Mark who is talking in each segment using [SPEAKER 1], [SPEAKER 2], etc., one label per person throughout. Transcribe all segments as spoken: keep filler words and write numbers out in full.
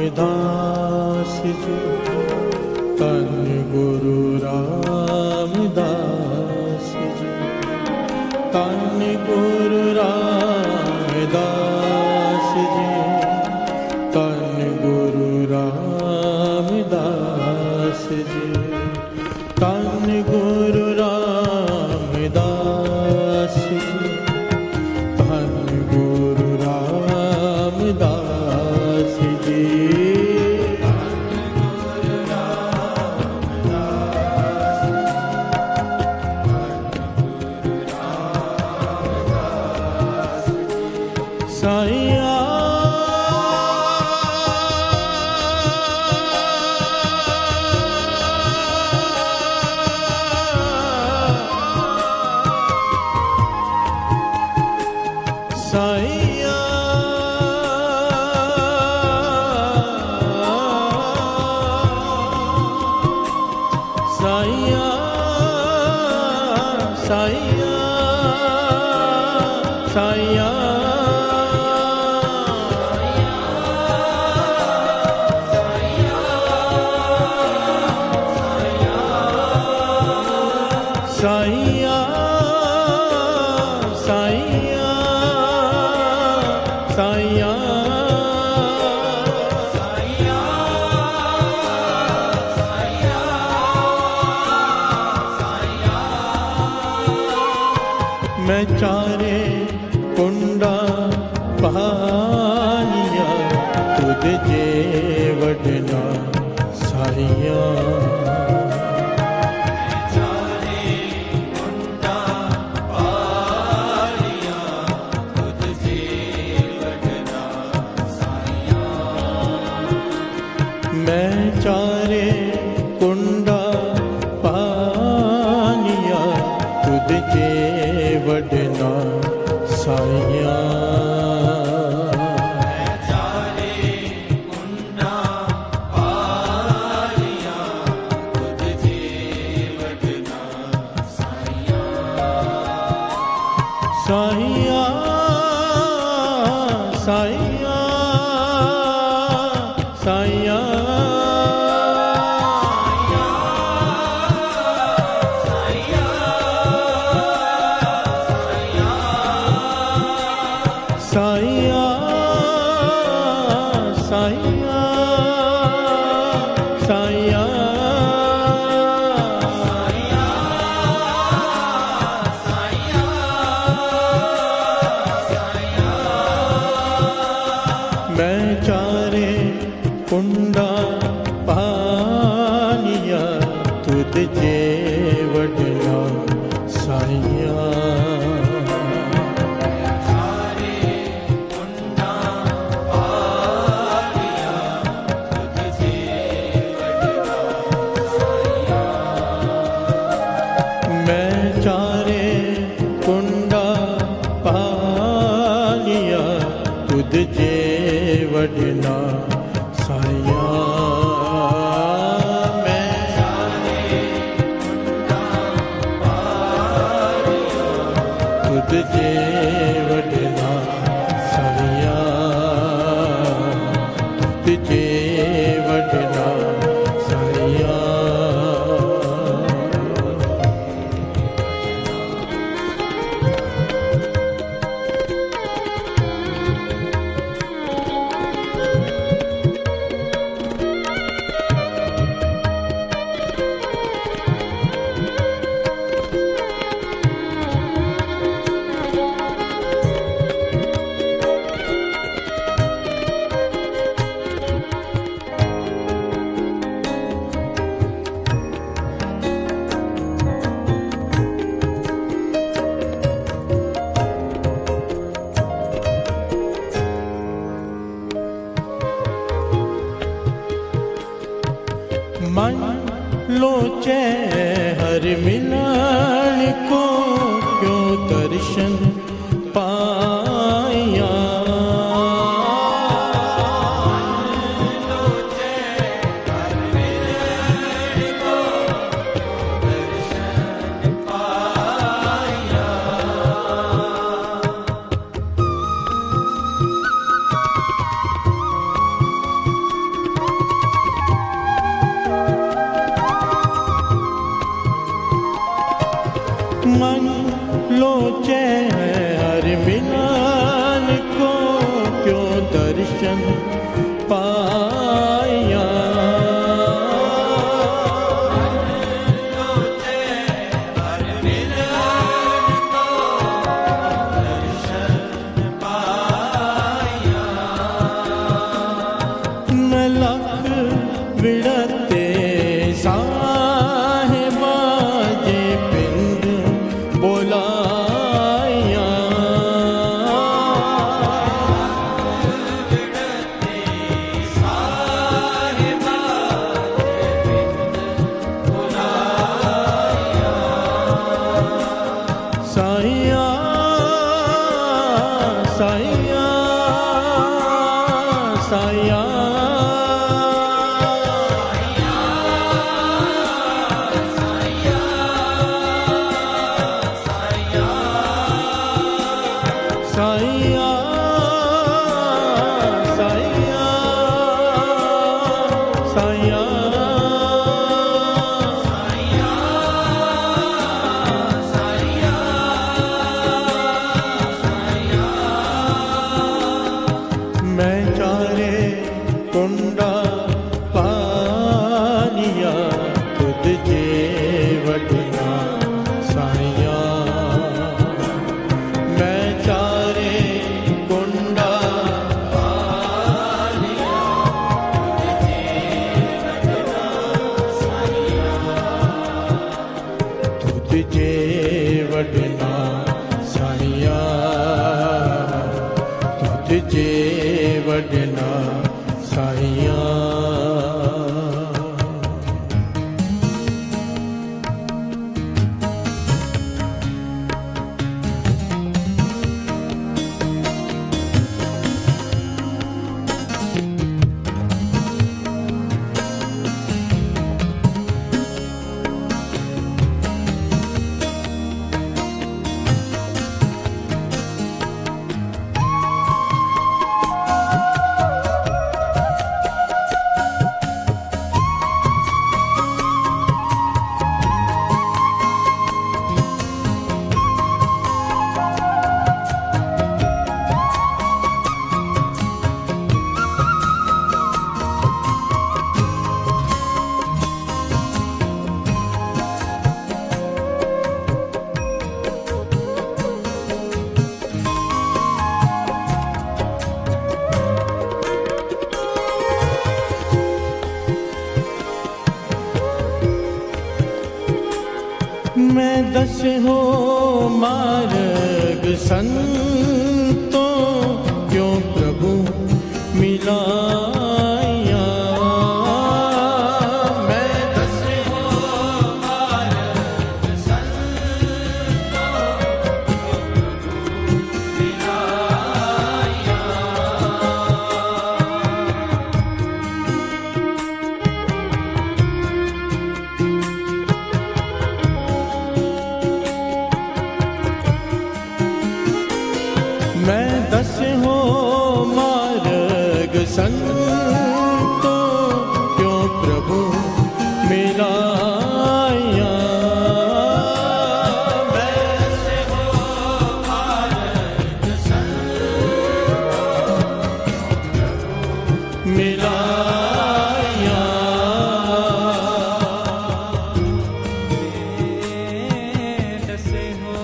[SPEAKER 1] रामदास जी, तन गुरु रामदास जी, तन गुरु रामदास जी, तन गुरु रामदास जी, तन गुरु रामदास जी, तन गुरु रामदास जी। साईया साईया साईया साईया साईया साईया साईया साईया मैं चारे कुंडा पानिया तुझ जे वडना साईया। मैं चारे कुंडा पानिया तुझ जे वडना साईया। मैं चारे कुंडा पानिया तुझ जे वडना साईया। साईया साईया साईया साईया साईया साईया मैं चारे कुंडा पानिया तुझ जे वडना साईया। मैं चारे कुंडा पानिया तुझ जे वडना साईया। मैं चारे कुंडा पानिया तुझ जे वडना साईया। तुझ जे वडना साईया। मन लोचे हर मिलन को क्यों दर्शन पाया। साया साया साया साया मैं चारे कुंडा पानिया खुद जे वडना साया मैं चारे कुंडा पानिया खुद जे वडना साया खुद जे वडना साया मैं दस हो मार्ग संतों क्यों प्रभु मिलाया मैं दस हो मार्ग संतों मिलाया मैं दस हो मार्ग संतों क्यों प्रभु मिलाया मैं दस हो मार्ग संतों मिलाया दस हो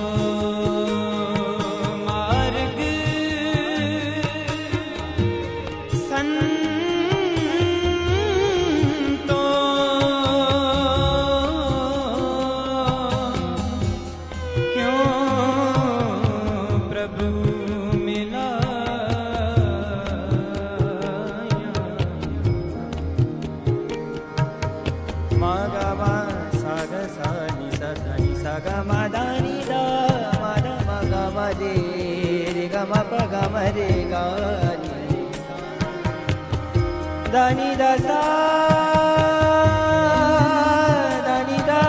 [SPEAKER 1] दानी दासा दानी दा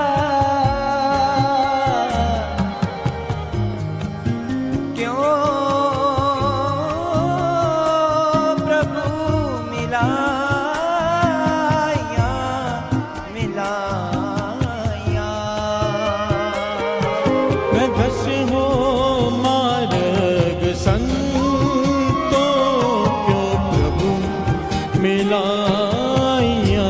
[SPEAKER 1] क्यों प्रभु मिलाया मिलाया मैं दस हो मार्ग संतों क्यों प्रभु मिलाया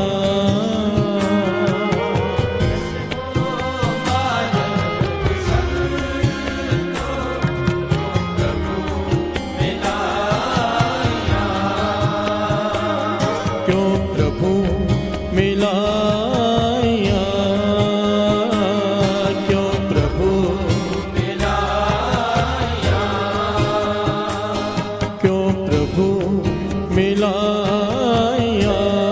[SPEAKER 1] क्यों प्रभु मिलाया क्यों प्रभु मिलाया क्यों प्रभु मिलाया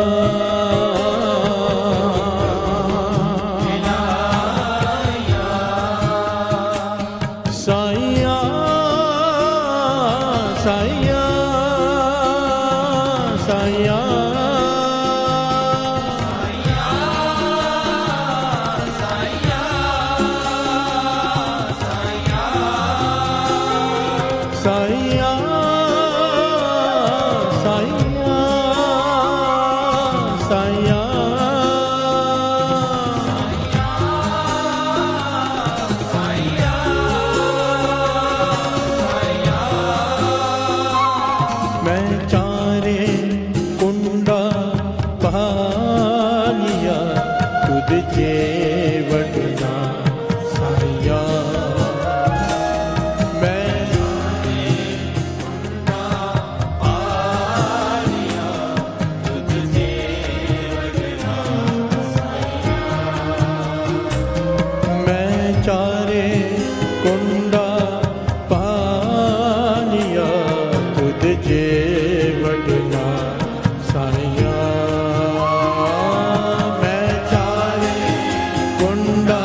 [SPEAKER 1] साया साया साया साया मैं चारे कुंडा पहालिया तुझे वटना साया चारे कुंडा पानिया तुझे वटना साया मैं चारे कुंडा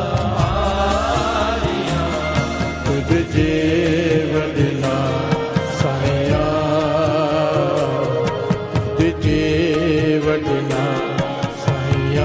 [SPEAKER 1] पानिया तुझे वटना साया तुझे वटना साया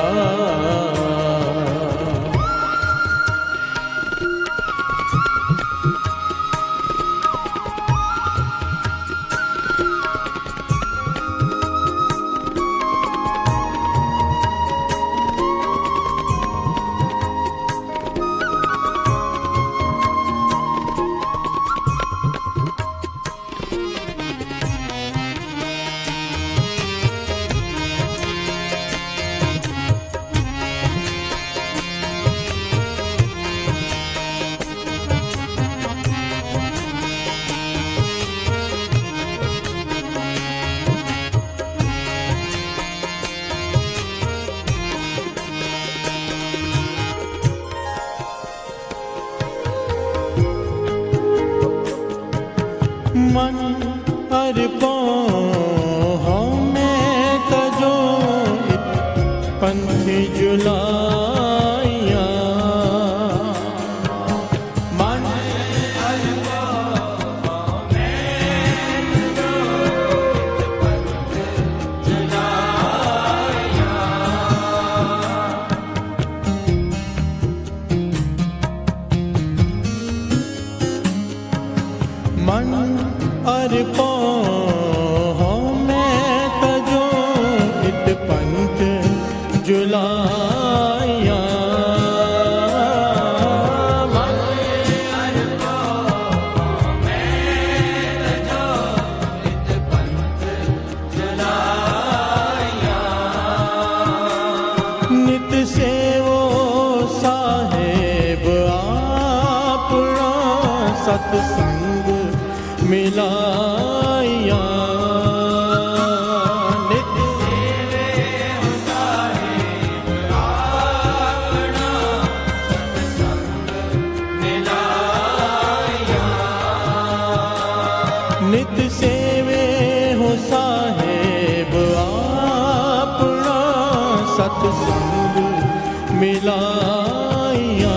[SPEAKER 1] मन अर्पण हमें तजो पंथ जुलाया मन अर्पण हमें तजो पंथ जुलाया मन अर्पण हमें तजो इत पंथ जुलाया मन अर्पण हमें तजो इत पंथ जुलाया नित सेवो साहेब आपना सत्संग मिलाया नित सेवे हो साहेब आपना सत्संग मिलाया नित सेवे हो साहेब आपना सत्संग मिलाया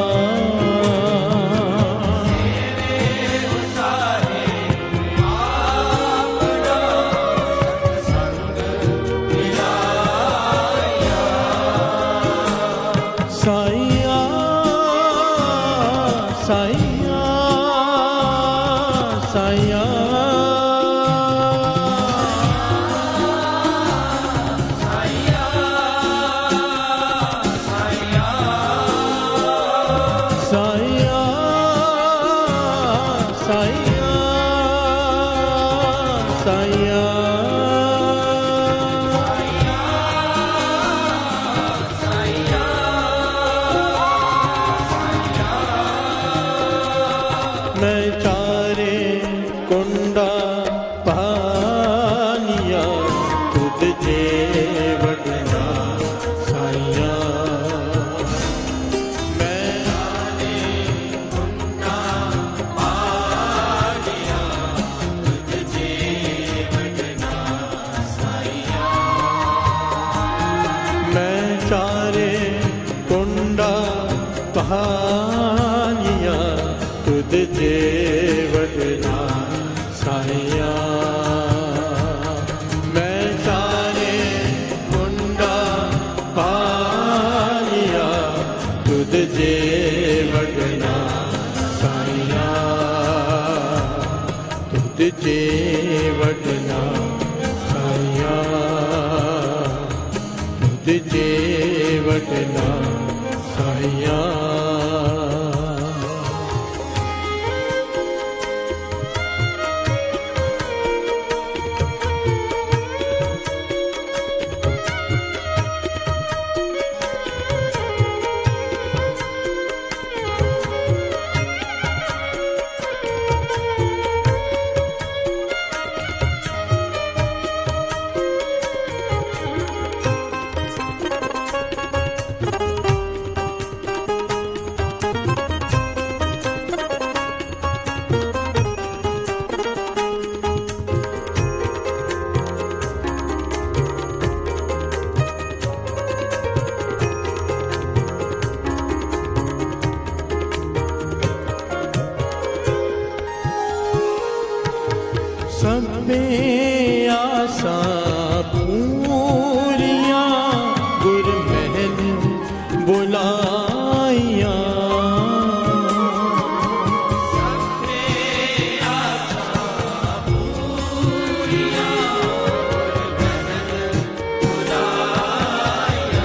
[SPEAKER 1] साया साया साया साया साया साया साया मैं चारे कुंडा पानिया तुझे वटना साया मैं चारे कुंडा पानिया तुझे वटना साया मैं चारे कुंडा पानिया तुझे वटना साया तुझे वटना साया, तुझे वटना साया। सब में आसा पूरियां गुर महल बुलाइया, सब में आसा पूरियां गुर महल बुलाइया।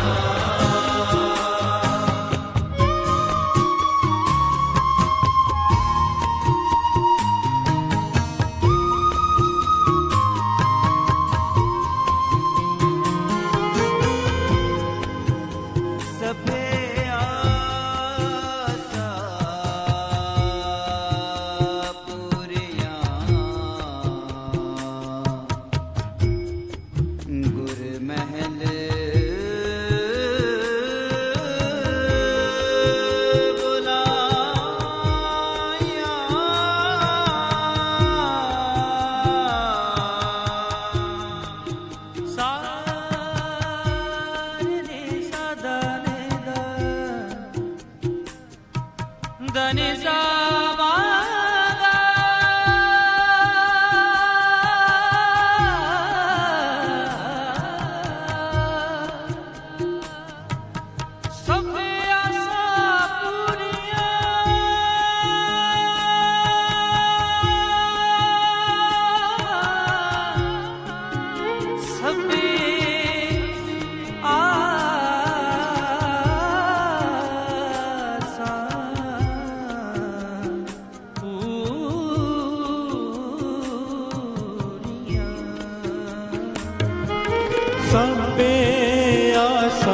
[SPEAKER 1] सबे आसा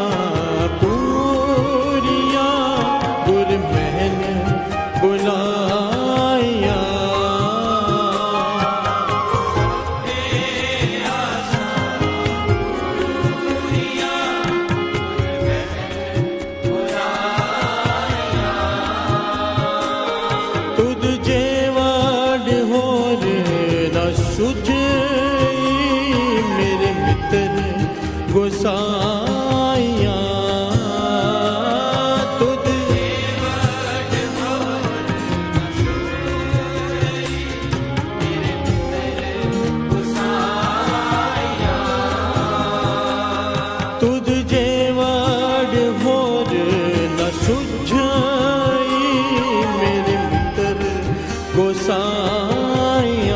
[SPEAKER 1] पूरियां गुर महल बुलाइया, सबे आसा पूरियां गुर महल बुलाइया। तुझ जेवड़ होर न सुझ मेरे मित्र गोसाइया, तुझ जेवड़ होर न सुझ मेरे मित्र गोसाइया, तुझ जेवड़ होर न सुझ मेरे मित्र गोसाइया।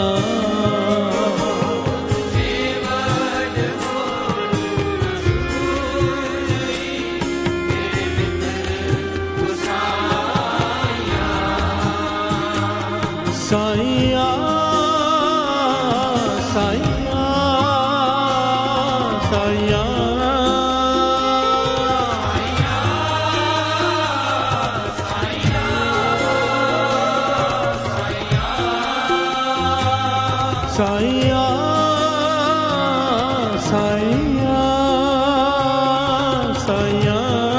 [SPEAKER 1] साइया साइया साइया साइया साइया साइया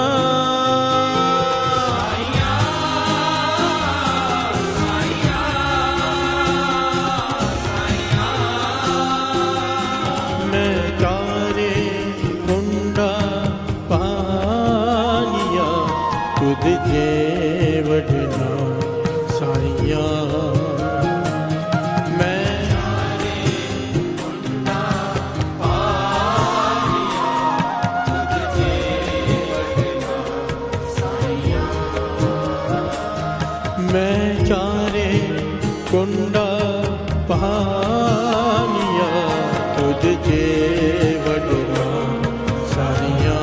[SPEAKER 1] तुझे वटना साइया, मैं तुझे वटना साइया, मैं चारे कुंडा वडना साइया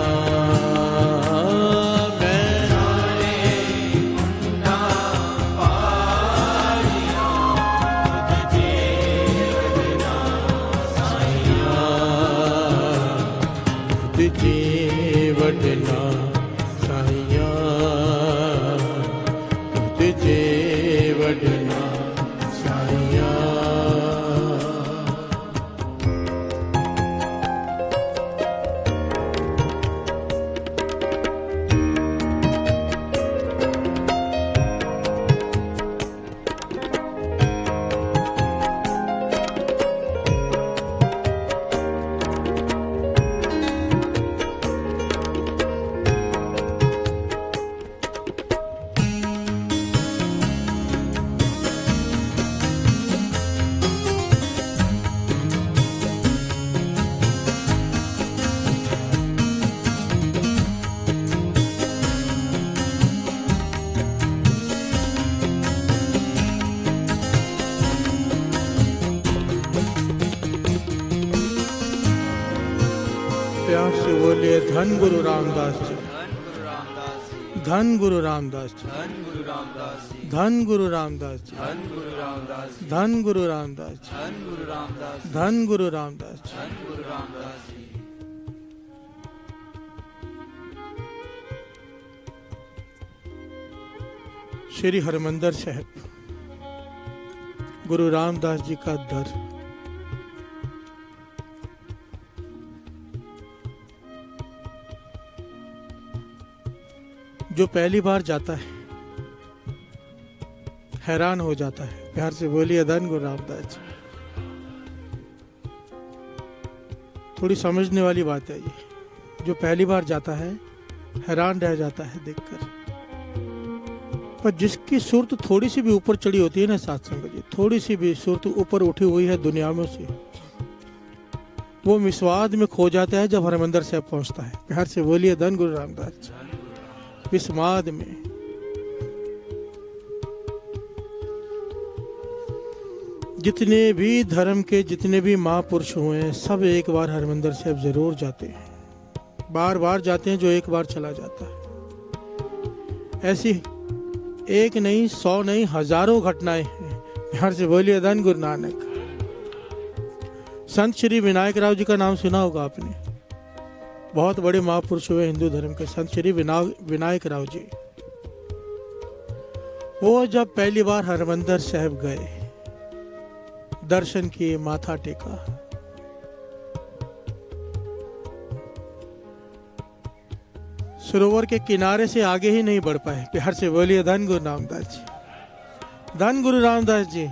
[SPEAKER 1] तुझे वडना साइया तुझे वडना साइया प्यार से बोलिए धन गुरु रामदास जी, धन गुरु रामदास जी, धन गुरु रामदास जी, धन गुरु रामदास जी, धन गुरु रामदास जी। श्री हरमंदिर साहिब गुरु रामदास जी का दर। जो पहली बार जाता है हैरान हो जाता है। प्यार से बोलिए धन गुरु रामदास जी। थोड़ी समझने वाली बात है ये। जो पहली बार जाता है हैरान रह जाता है देखकर। पर जिसकी सुरत थोड़ी सी भी ऊपर चढ़ी होती है ना साथ संगत जी, थोड़ी सी भी सुरत ऊपर उठी हुई है दुनिया में से, वो विस्वाद में खो जाता है जब हरमंदिर साहिब पहुंचता है। प्यार से बोलिए धन गुरु रामदास जी। विस्माद में जितने भी धर्म के जितने भी महापुरुष हुए हैं सब एक बार हरमंदिर साहिब जरूर जाते हैं। बार बार जाते हैं जो एक बार चला जाता है। ऐसी एक नहीं सौ नहीं हजारों घटनाएं हैं। प्यार से बोलिए धन गुरु नानक। संत श्री विनायक राव जी का नाम सुना होगा आपने। बहुत बड़े महापुरुष हुए हिंदू धर्म के संत श्री विनायक राव जी। वो जब पहली बार हरमंदिर साहिब गए, दर्शन किए, माथा टेका, सरोवर के किनारे से आगे ही नहीं बढ़ पाए। प्यार से बोलिए धन गुरु रामदास जी, धन गुरु रामदास जी।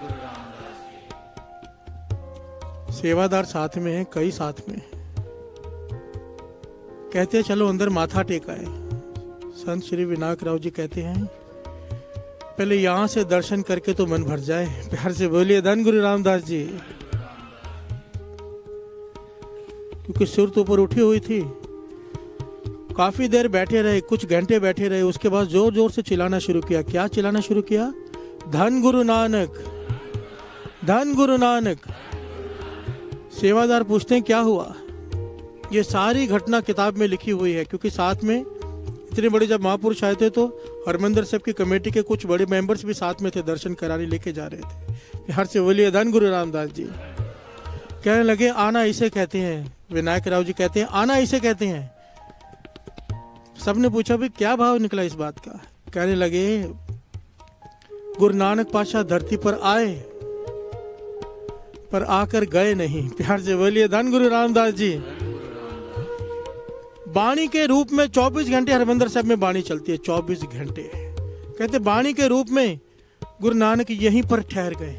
[SPEAKER 1] सेवादार साथ में है, कई साथ में कहते हैं चलो अंदर माथा टेका है। संत श्री विनायक राव जी कहते हैं पहले यहां से दर्शन करके तो मन भर जाए। प्यार से बोलिए धन गुरु रामदास जी। क्योंकि सुरत ऊपर उठी हुई थी। काफी देर बैठे रहे, कुछ घंटे बैठे रहे। उसके बाद जोर जोर से चिल्लाना शुरू किया। क्या चिल्लाना शुरू किया? धन गुरु नानक, धन गुरु नानक। सेवादार पूछते हैं क्या हुआ? ये सारी घटना किताब में लिखी हुई है। क्योंकि साथ में इतने बड़े जब महापुरुष आए थे तो हरमंदिर साहिब की कमेटी के कुछ बड़े मेंबर्स भी साथ में थे, दर्शन कराने लेके जा रहे थे। हर से बोलिए धन गुरु रामदास जी। कहने लगे आना इसे कहते हैं। विनायक राव जी कहते हैं आना इसे कहते हैं। सबने पूछा भी क्या भाव निकला इस बात का? कहने लगे गुरु नानक पातशाह धरती पर आए पर आकर गए नहीं। प्यार से बोलिए धन गुरु रामदास जी। बाणी के रूप में चौबीस घंटे हरमंदिर साहिब में बाणी चलती है, चौबीस घंटे। कहते बाणी के रूप में गुरु नानक यहीं पर ठहर गए।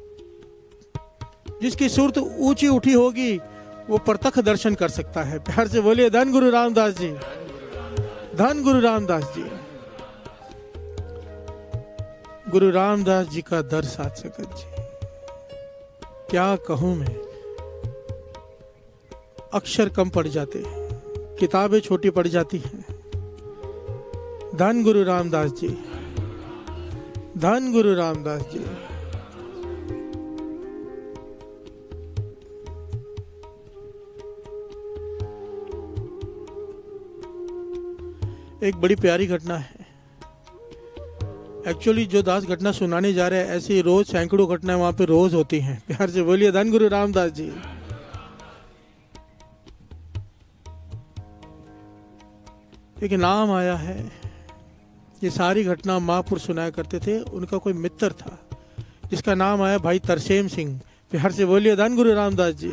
[SPEAKER 1] जिसकी सूरत ऊंची उठी होगी वो प्रत्यक्ष दर्शन कर सकता है। प्यार से बोलिए धन गुरु रामदास जी, धन गुरु रामदास जी। गुरु रामदास जी का दर साथ सकत जी, क्या कहूं मैं। अक्षर कम पड़ जाते हैं, किताबें छोटी पड़ जाती हैं। धन गुरु रामदास जी, धन गुरु रामदास जी। एक बड़ी प्यारी घटना है। एक्चुअली जो दास घटना सुनाने जा रहे हैं, ऐसी रोज सैकड़ों घटनाएं वहां पे रोज होती हैं। प्यार से बोलिए धन गुरु रामदास जी। एक नाम आया है, ये सारी घटना महापुरुष सुनाया करते थे। उनका कोई मित्र था जिसका नाम आया भाई तरसेम सिंह। प्यार से बोलिए धन गुरु रामदास जी।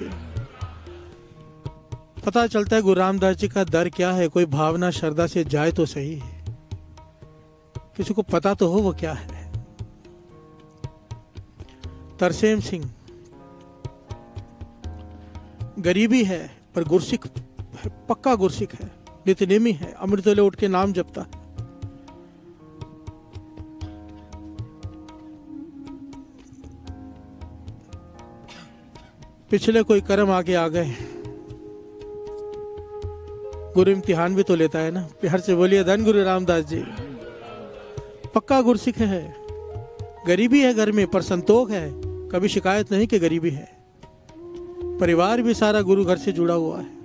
[SPEAKER 1] पता चलता है गुरु रामदास जी का दर क्या है। कोई भावना श्रद्धा से जाए तो सही, किसी को पता तो हो वो क्या है। तरसेम सिंह गरीबी है पर गुरसिख, पक्का गुरसिख है, नित्यनेमी है, अमृत वेले उठ के नाम जपता है। पिछले कोई कर्म आगे आ गए, गुरु इम्तिहान भी तो लेता है ना। प्यार से बोलिए धन गुरु रामदास जी। पक्का गुरसिख है, गरीबी है घर में पर संतोष है, कभी शिकायत नहीं कि गरीबी है। परिवार भी सारा गुरु घर से जुड़ा हुआ है।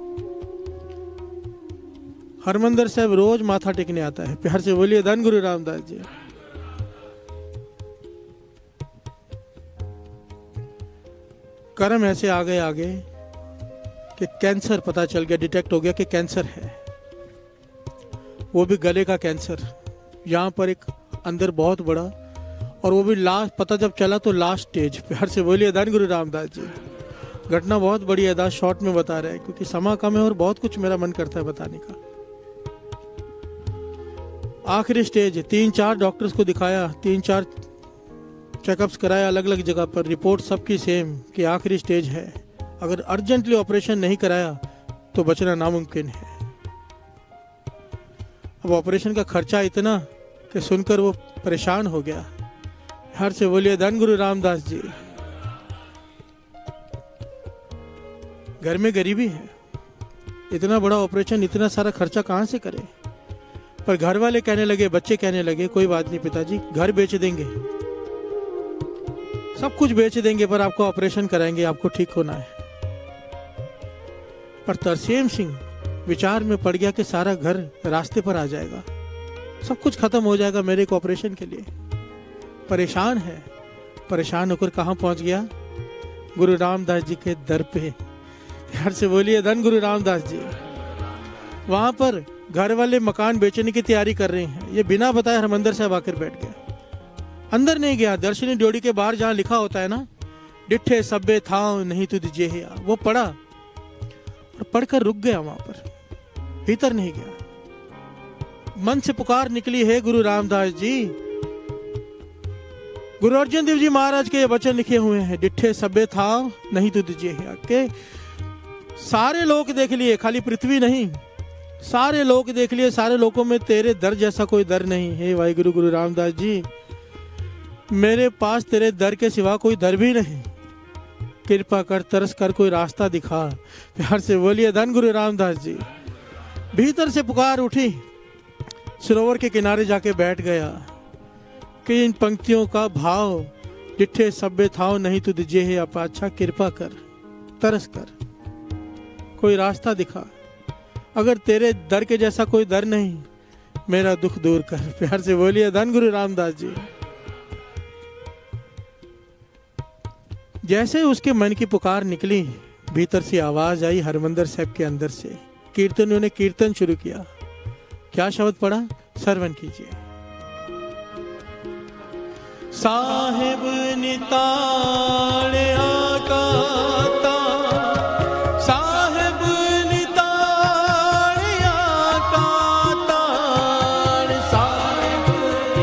[SPEAKER 1] हरमंदिर साहब रोज माथा टेकने आता है। प्यार से बोलिए धन गुरु रामदास जी। कर्म ऐसे आ गए आगे कि कैंसर पता चल गया, डिटेक्ट हो गया कि कैंसर है, वो भी गले का कैंसर। यहाँ पर एक अंदर बहुत बड़ा, और वो भी लास्ट, पता जब चला तो लास्ट स्टेज। प्यार से बोलिए धन गुरु रामदास जी। घटना बहुत बड़ी है, दास शॉर्ट में बता रहे हैं क्योंकि समय कम है और बहुत कुछ मेरा मन करता है बताने का। आखिरी स्टेज, तीन चार डॉक्टर्स को दिखाया, तीन चार चेकअप्स कराया अलग अलग जगह पर, रिपोर्ट सबकी सेम कि आखिरी स्टेज है। अगर अर्जेंटली ऑपरेशन नहीं कराया तो बचना नामुमकिन है। अब ऑपरेशन का खर्चा इतना कि सुनकर वो परेशान हो गया। हर से बोलिए धन गुरु रामदास जी। घर में गरीबी है, इतना बड़ा ऑपरेशन, इतना सारा खर्चा कहां से करे। पर घर वाले कहने लगे, बच्चे कहने लगे, कोई बात नहीं पिताजी, घर बेच देंगे, सब कुछ बेच देंगे, पर आपको ऑपरेशन कराएंगे, आपको ठीक होना है। पर तरसेम सिंह विचार में पड़ गया कि सारा घर रास्ते पर आ जाएगा, सब कुछ खत्म हो जाएगा मेरे को ऑपरेशन के लिए। परेशान है, परेशान होकर कहां पहुंच गया? गुरु रामदास जी के दर पे। यार से बोलिए धन गुरु रामदास जी। वहां पर घर वाले मकान बेचने की तैयारी कर रहे हैं, ये बिना बताए हरमंदिर साहब आकर बैठ गया। अंदर नहीं गया, दर्शनी ड्योढ़ी के बाहर जहां लिखा होता है ना, डिठे सब्बे था नहीं तुझ जे, वो पढ़ा और पढ़कर रुक गया वहां पर, भीतर नहीं गया। मन से पुकार निकली, है गुरु रामदास जी। गुरु अर्जन देव जी महाराज के ये वचन लिखे हुए हैं, डिठे सब्बे था नहीं तुझ जे के। सारे लोग देख लिए, खाली पृथ्वी नहीं, सारे लोग देख लिए, सारे लोगों में तेरे दर जैसा कोई दर नहीं है। भाई गुरु गुरु रामदास जी, मेरे पास तेरे दर के सिवा कोई दर भी नहीं, कृपा कर, तरस कर, कोई रास्ता दिखा। प्यार से बोलिए धन गुरु रामदास जी। भीतर से पुकार उठी, सरोवर के किनारे जाके बैठ गया कि इन पंक्तियों का भाव, डिठे सब्बे थाओ नहीं तुझ जे है अपाच्छा, कृपा कर, तरस कर, कोई रास्ता दिखा। अगर तेरे दर के जैसा कोई दर नहीं, मेरा दुख दूर कर। प्यार से बोलिए धन गुरु रामदास जी। जैसे उसके मन की पुकार निकली, भीतर से आवाज आई हरमंदिर साहब के अंदर से। कीर्तनियों ने कीर्तन शुरू किया। क्या शब्द पढ़ा? श्रवण कीजिए। साहेब निताड़ आकाता, साहेब निताड़ आकाता, साहेब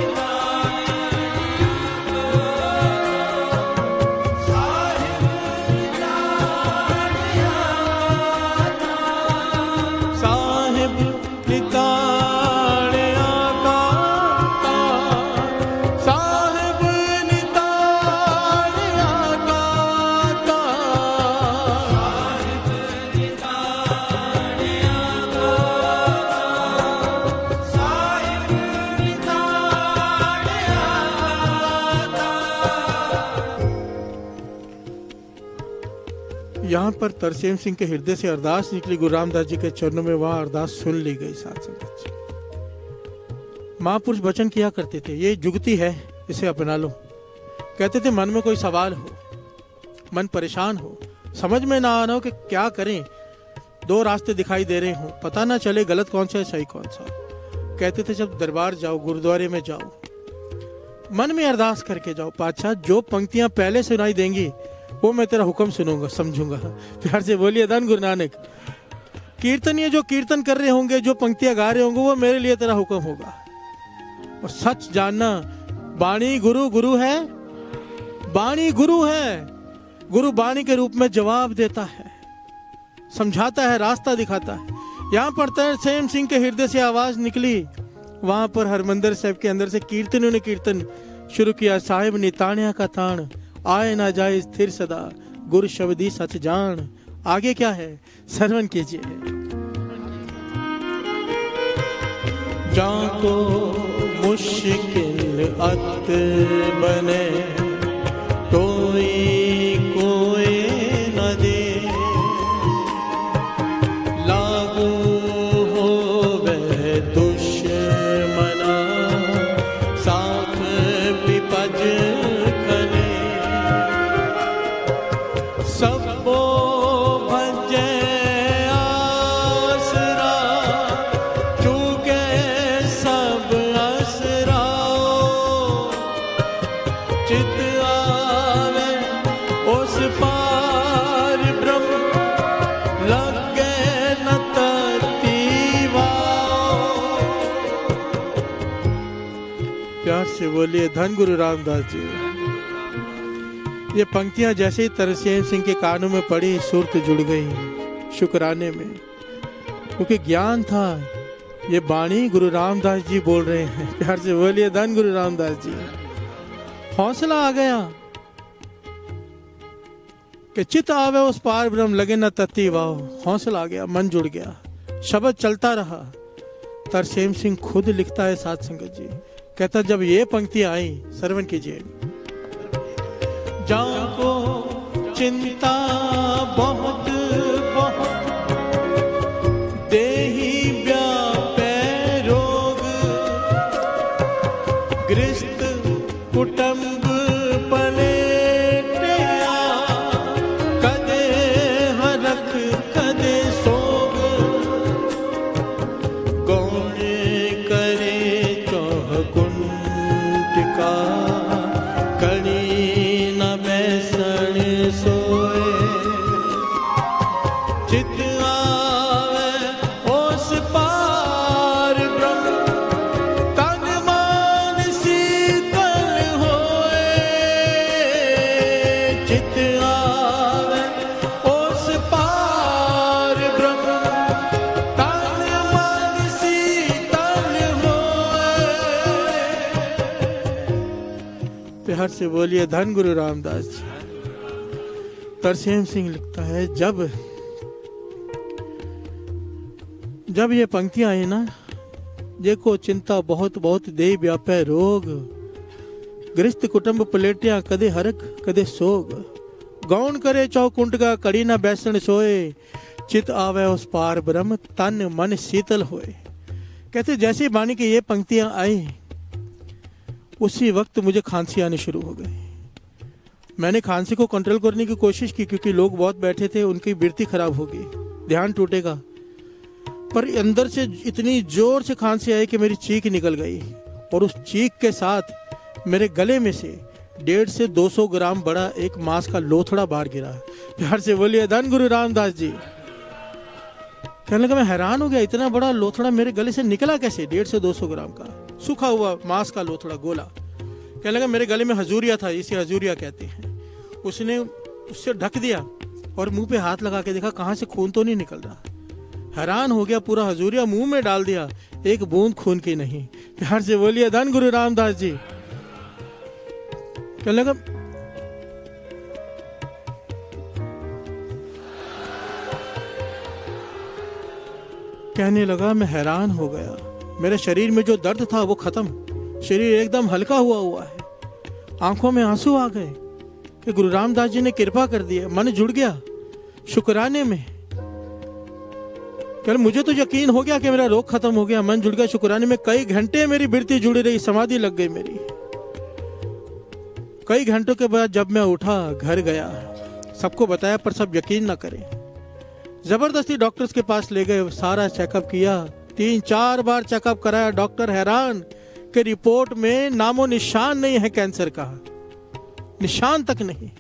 [SPEAKER 1] यहाँ पर तरसेम सिंह के हृदय से अरदास निकली गुरु रामदास जी के चरणों में, वहां अरदास सुन ली गई। साथ संगत जी, महापुरुष वचन किया करते थे, ये जुगती है, इसे अपना लो। कहते थे मन में कोई सवाल हो, मन परेशान हो, समझ में ना आ रहा हो कि क्या करें, दो रास्ते दिखाई दे रहे हो, पता ना चले गलत कौन सा है सही कौन सा। कहते थे जब दरबार जाओ, गुरुद्वारे में जाओ, मन में अरदास करके जाओ, पातशाह जो पंक्तियां पहले सुनाई देंगी वो मैं तेरा हुक्म सुनूंगा, समझूंगा। प्यार से बोलिए धन गुरु नानक। कीर्तन ये जो कीर्तन कर रहे होंगे, जो पंक्तियां गा रहे होंगे, वो मेरे लिए तेरा हुक्म होगा। और सच जानना, वाणी गुरु गुरु है, वाणी गुरु है। गुरु वाणी के रूप में जवाब देता है, समझाता है, रास्ता दिखाता है। यहाँ पर तरसेम सिंह के हृदय से आवाज निकली, वहां पर हरमंदिर साहब के अंदर से कीर्तनों ने कीर्तन शुरू किया। साहिब निताणिया का ताण, आए ना जाए स्थिर सदा, गुरु शब्दी सच जान। आगे क्या है, श्रवण कीजिए। जाको मुश्किल अत बने, कोई कोई न दे, लागू हो वह दुश्मना, साख पिपज खले, सबो भजे आसरा, चूके सब असराओ, चित आवे उस पार ब्रह्म, लगे न ततीवा। प्यार से बोलिए धन गुरु रामदास जी। ये पंक्तियां जैसे ही तरसेम सिंह के कानों में पड़ी, सुरत जुड़ गई शुक्राने में, क्योंकि ज्ञान था ये वाणी गुरु रामदास जी बोल रहे हैं। प्यार से बोलिए धन गुरु रामदास जी। हौसला आ गया कि चित आवे उस पार ब्रह्म, लगे न तत्ती वाओ। हौसला आ गया, मन जुड़ गया, शब्द चलता रहा। तरसेम सिंह खुद लिखता है साथ संगत जी, कहता जब ये पंक्तियां आई, श्रवण कीजिए। जाको चिंता बहुत बहुत, देही व्यापे रोग, गृहस्थ कुटुंब पलेटिया, कदे हरख कदे सोग, गौण करे चौह कुंटिका, कड़ी न बैसन सोए, चित आवे उस पार ब्रह्म, तन मन शीतल होए, चित आवे उस पार ब्रह्म, तन मन शीतल होए। प्यार से बोलिए धन गुरु रामदास जी। तरसेम सिंह लिखता है जब जब ये पंक्तियां आई ना, देखो चिंता बहुत बहुत, देह व्यापे रोग, गृहस्थ कुटुंब पलेटिया, कदे हरक कदे सोग, गौण करे चौकुंट का, कड़ी ना बैसन सोए, चित आवे उस पार ब्रह्म, तन मन शीतल होए। कहते जैसे वाणी की ये पंक्तियां आई, उसी वक्त मुझे खांसी आनी शुरू हो गई। मैंने खांसी को कंट्रोल करने की कोशिश की, क्योंकि लोग बहुत बैठे थे, उनकी वृत्ति खराब होगी, ध्यान टूटेगा। पर अंदर से इतनी जोर से खांसी आई कि मेरी चीख निकल गई, और उस चीख के साथ मेरे गले में से डेढ़ से दो सौ ग्राम बड़ा एक मांस का लोथड़ा बाहर गिरा। प्यार से बोलिए धन गुरु रामदास जी। कहने लगा मैं हैरान हो गया, इतना बड़ा लोथड़ा मेरे गले से निकला कैसे, डेढ़ से दो सौ ग्राम का सूखा हुआ मांस का लोथड़ा गोला। कहने लगा मेरे गले में हजूरिया था, इसे हजूरिया कहते हैं। उसने उससे ढक दिया और मुंह पे हाथ लगा के देखा कहां से खून तो नहीं निकल रहा। हैरान हो गया, पूरा हजूरिया मुंह में डाल दिया, एक बूंद खून की नहीं। प्यार से बोलिए धन गुरु रामदास जी। कहने लगा कहने लगा मैं हैरान हो गया, मेरे शरीर में जो दर्द था वो खत्म, शरीर एकदम हल्का हुआ हुआ है। आंखों में आंसू आ गए कि गुरु रामदास जी ने कृपा कर दी, मन जुड़ गया शुक्राने में। कल मुझे तो यकीन हो गया कि मेरा रोग खत्म हो गया। मन जुड़ गया शुक्राने में। कई घंटे मेरी बिरती जुड़ी रही, समाधि लग गई मेरी। कई घंटों के बाद जब मैं उठा, घर गया, सबको बताया, पर सब यकीन ना करें। जबरदस्ती डॉक्टर्स के पास ले गए, सारा चेकअप किया, तीन चार बार चेकअप कराया। डॉक्टर हैरान कि रिपोर्ट में नामो निशान नहीं है कैंसर का, निशान तक नहीं।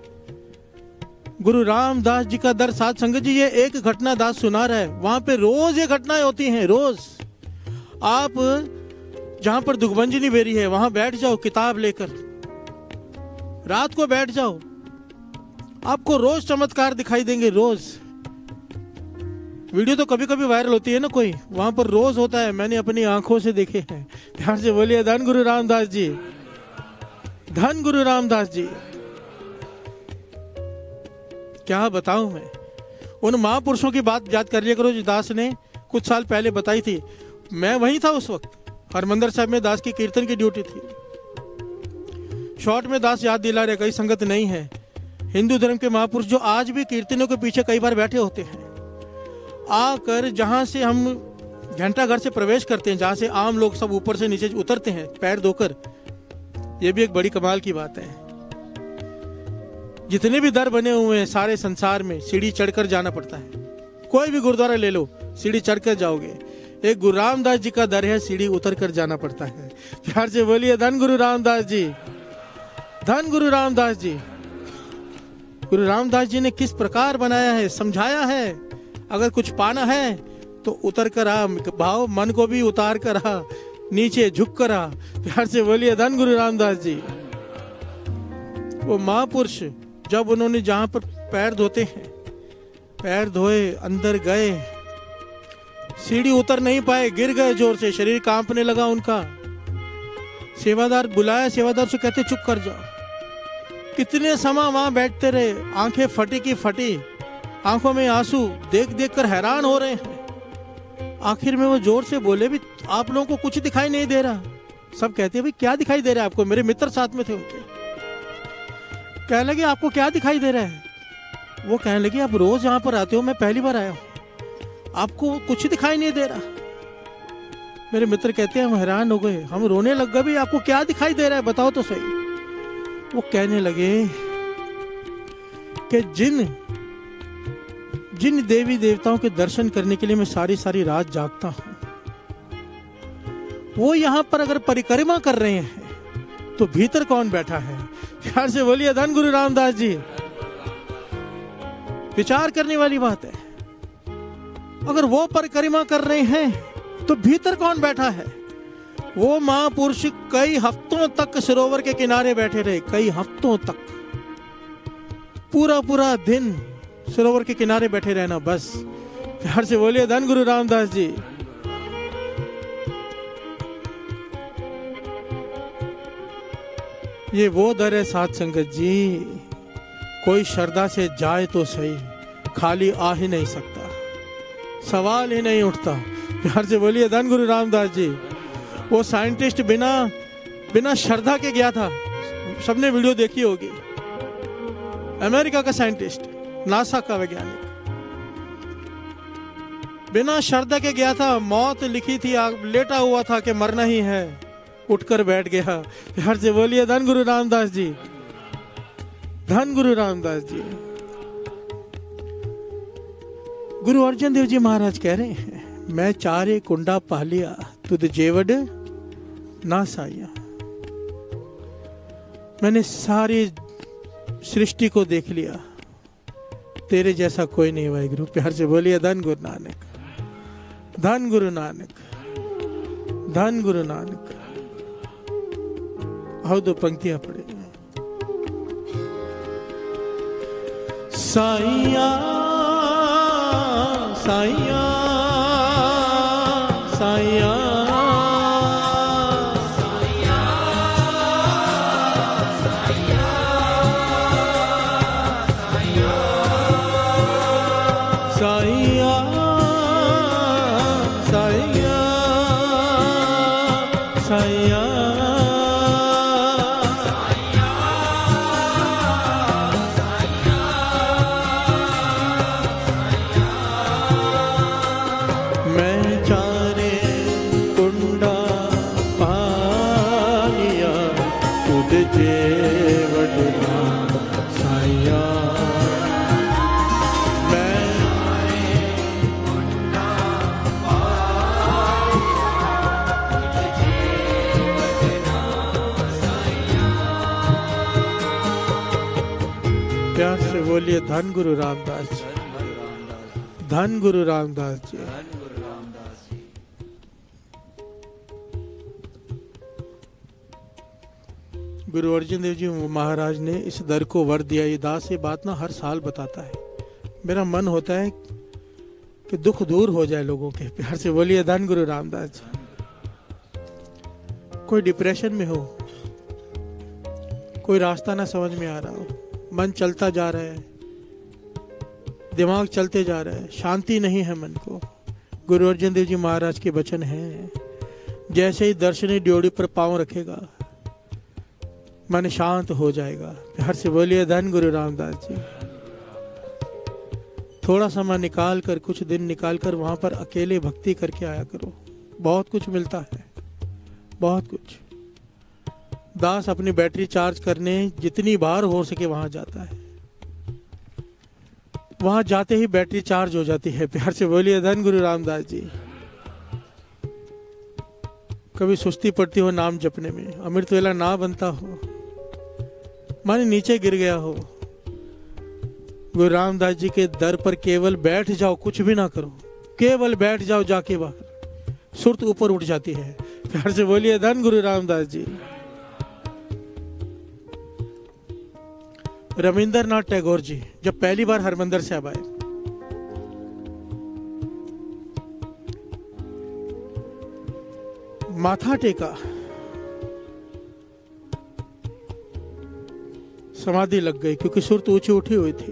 [SPEAKER 1] गुरु रामदास जी का दर साध संगत जी, ये एक घटना दास सुना रहा है, वहां पे रोज ये घटनाएं होती हैं। रोज आप जहां पर दुखभंजनी बेरी है वहां बैठ जाओ, किताब लेकर रात को बैठ जाओ, आपको रोज चमत्कार दिखाई देंगे। रोज वीडियो तो कभी कभी वायरल होती है ना कोई, वहां पर रोज होता है। मैंने अपनी आंखों से देखे हैं। ध्यान से बोलिए धन गुरु रामदास जी, धन गुरु रामदास जी। क्या बताऊं मैं, उन महापुरुषों की बात याद कर लिया करो जो दास ने कुछ साल पहले बताई थी। मैं वहीं था उस वक्त, हरमंदर साहब में दास की कीर्तन की ड्यूटी थी। शॉर्ट में दास याद दिला रहे, कई संगत नहीं है। हिंदू धर्म के महापुरुष जो आज भी कीर्तनों के पीछे कई बार बैठे होते हैं, आकर जहां से हम घंटा घर से प्रवेश करते हैं, जहां से आम लोग सब ऊपर से नीचे उतरते हैं पैर धोकर, यह भी एक बड़ी कमाल की बात है। जितने भी दर बने हुए हैं सारे संसार में, सीढ़ी चढ़कर जाना पड़ता है। कोई भी गुरुद्वारा ले लो, सीढ़ी चढ़कर जाओगे। एक गुरु रामदास जी का दर है, सीढ़ी उतर कर जाना पड़ता है। प्यार से बोलिए धन गुरु रामदास जी, धन गुरु रामदास जी। गुरु रामदास जी ने किस प्रकार बनाया है, समझाया है। अगर कुछ पाना है तो उतर कर आ, भाव मन को भी उतार कर आ, नीचे झुक कर आ। प्यार से बोलिए धन गुरु रामदास जी। वो महापुरुष जब उन्होंने जहां पर पैर धोते हैं, पैर धोए, अंदर गए, सीढ़ी उतर नहीं पाए, गिर गए जोर से, शरीर कांपने लगा उनका। सेवादार बुलाया, सेवादार से कहते चुप कर जाओ। कितने समय वहां बैठते रहे, आंखें फटी की फटी, आंखों में आंसू, देख देख कर हैरान हो रहे हैं। आखिर में वो जोर से बोले, भी आप लोगों को कुछ दिखाई नहीं दे रहा? सब कहते हैं भाई क्या दिखाई दे रहा है आपको? मेरे मित्र साथ में थे उनके। कहने लगे आपको क्या दिखाई दे रहा है? वो कहने लगे आप रोज यहाँ पर आते हो, मैं पहली बार आया हूँ, आपको कुछ दिखाई नहीं दे रहा? मेरे मित्र कहते हैं हम हैरान हो गए, हम रोने लग गए, भी आपको क्या दिखाई दे रहा है बताओ तो सही। वो कहने लगे कि जिन जिन देवी देवताओं के दर्शन करने के लिए मैं सारी सारी रात जागता हूं, वो यहां पर अगर परिक्रमा कर रहे हैं तो भीतर कौन बैठा है? प्यार से बोलिए धन गुरु रामदास जी। विचार करने वाली बात है। अगर वो परिक्रमा कर रहे हैं तो भीतर कौन बैठा है? वो महापुरुष कई हफ्तों तक सरोवर के किनारे बैठे रहे, कई हफ्तों तक, पूरा पूरा दिन सरोवर के किनारे बैठे रहना बस। प्यार से बोलिए धन गुरु रामदास जी। ये वो दर है साध संगत जी, कोई श्रद्धा से जाए तो सही, खाली आ ही नहीं सकता, सवाल ही नहीं उठता। प्यार से बोलिए धन गुरु रामदास जी। वो साइंटिस्ट बिना बिना श्रद्धा के गया था, सबने वीडियो देखी होगी। अमेरिका का साइंटिस्ट, नासा का वैज्ञानिक, बिना श्रद्धा के गया था। मौत लिखी थी, लेटा हुआ था कि मरना ही है, उठकर बैठ गया। प्यार से बोलिए धन गुरु रामदास जी, धन गुरु रामदास जी। गुरु अर्जन देव जी महाराज कह रहे हैं, मैं चारे कुंडा पालिया तुद जेवड ना साया। मैंने सारी सृष्टि को देख लिया, तेरे जैसा कोई नहीं वाहिगुरु। प्यार से बोलिए धन गुरु नानक, धन गुरु नानक, धन गुरु नानक। आओ दो पंक्तियां पढ़े। साइया साइया साइया बोलिए धन गुरु रामदास जी, धन गुरु रामदास जी। गुरु अर्जुन देव जी महाराज ने इस दर को वर दिया। ये दास ये बात ना हर साल बताता है। मेरा मन होता है कि दुख दूर हो जाए लोगों के। प्यार से बोलिए धन गुरु रामदास जी। कोई डिप्रेशन में हो, कोई रास्ता ना समझ में आ रहा हो, मन चलता जा रहा है, दिमाग चलते जा रहा है, शांति नहीं है मन को, गुरु अर्जुन देव जी महाराज के वचन हैं, जैसे ही दर्शनी ड्योढ़ी पर पांव रखेगा मन शांत हो जाएगा। प्यार से बोलिए धन गुरु रामदास जी। थोड़ा समय निकाल कर, कुछ दिन निकाल कर वहां पर अकेले भक्ति करके आया करो, बहुत कुछ मिलता है, बहुत कुछ। दास अपनी बैटरी चार्ज करने जितनी बार हो सके वहां जाता है, वहां जाते ही बैटरी चार्ज हो जाती है। प्यार से बोलिए धन गुरु रामदास जी। कभी सुस्ती पड़ती हो नाम जपने में, अमृत वेला ना बनता हो, मन नीचे गिर गया हो, गुरु रामदास जी के दर पर केवल बैठ जाओ, कुछ भी ना करो, केवल बैठ जाओ जाके बाहर, सुरत ऊपर उठ जाती है। प्यार से बोलिए धन गुरु रामदास जी। रविंद्रनाथ टैगोर जी जब पहली बार हरमंदिर साहब आए, माथा टेका, समाधि लग गई क्योंकि सुरत ऊंची उठी हुई थी।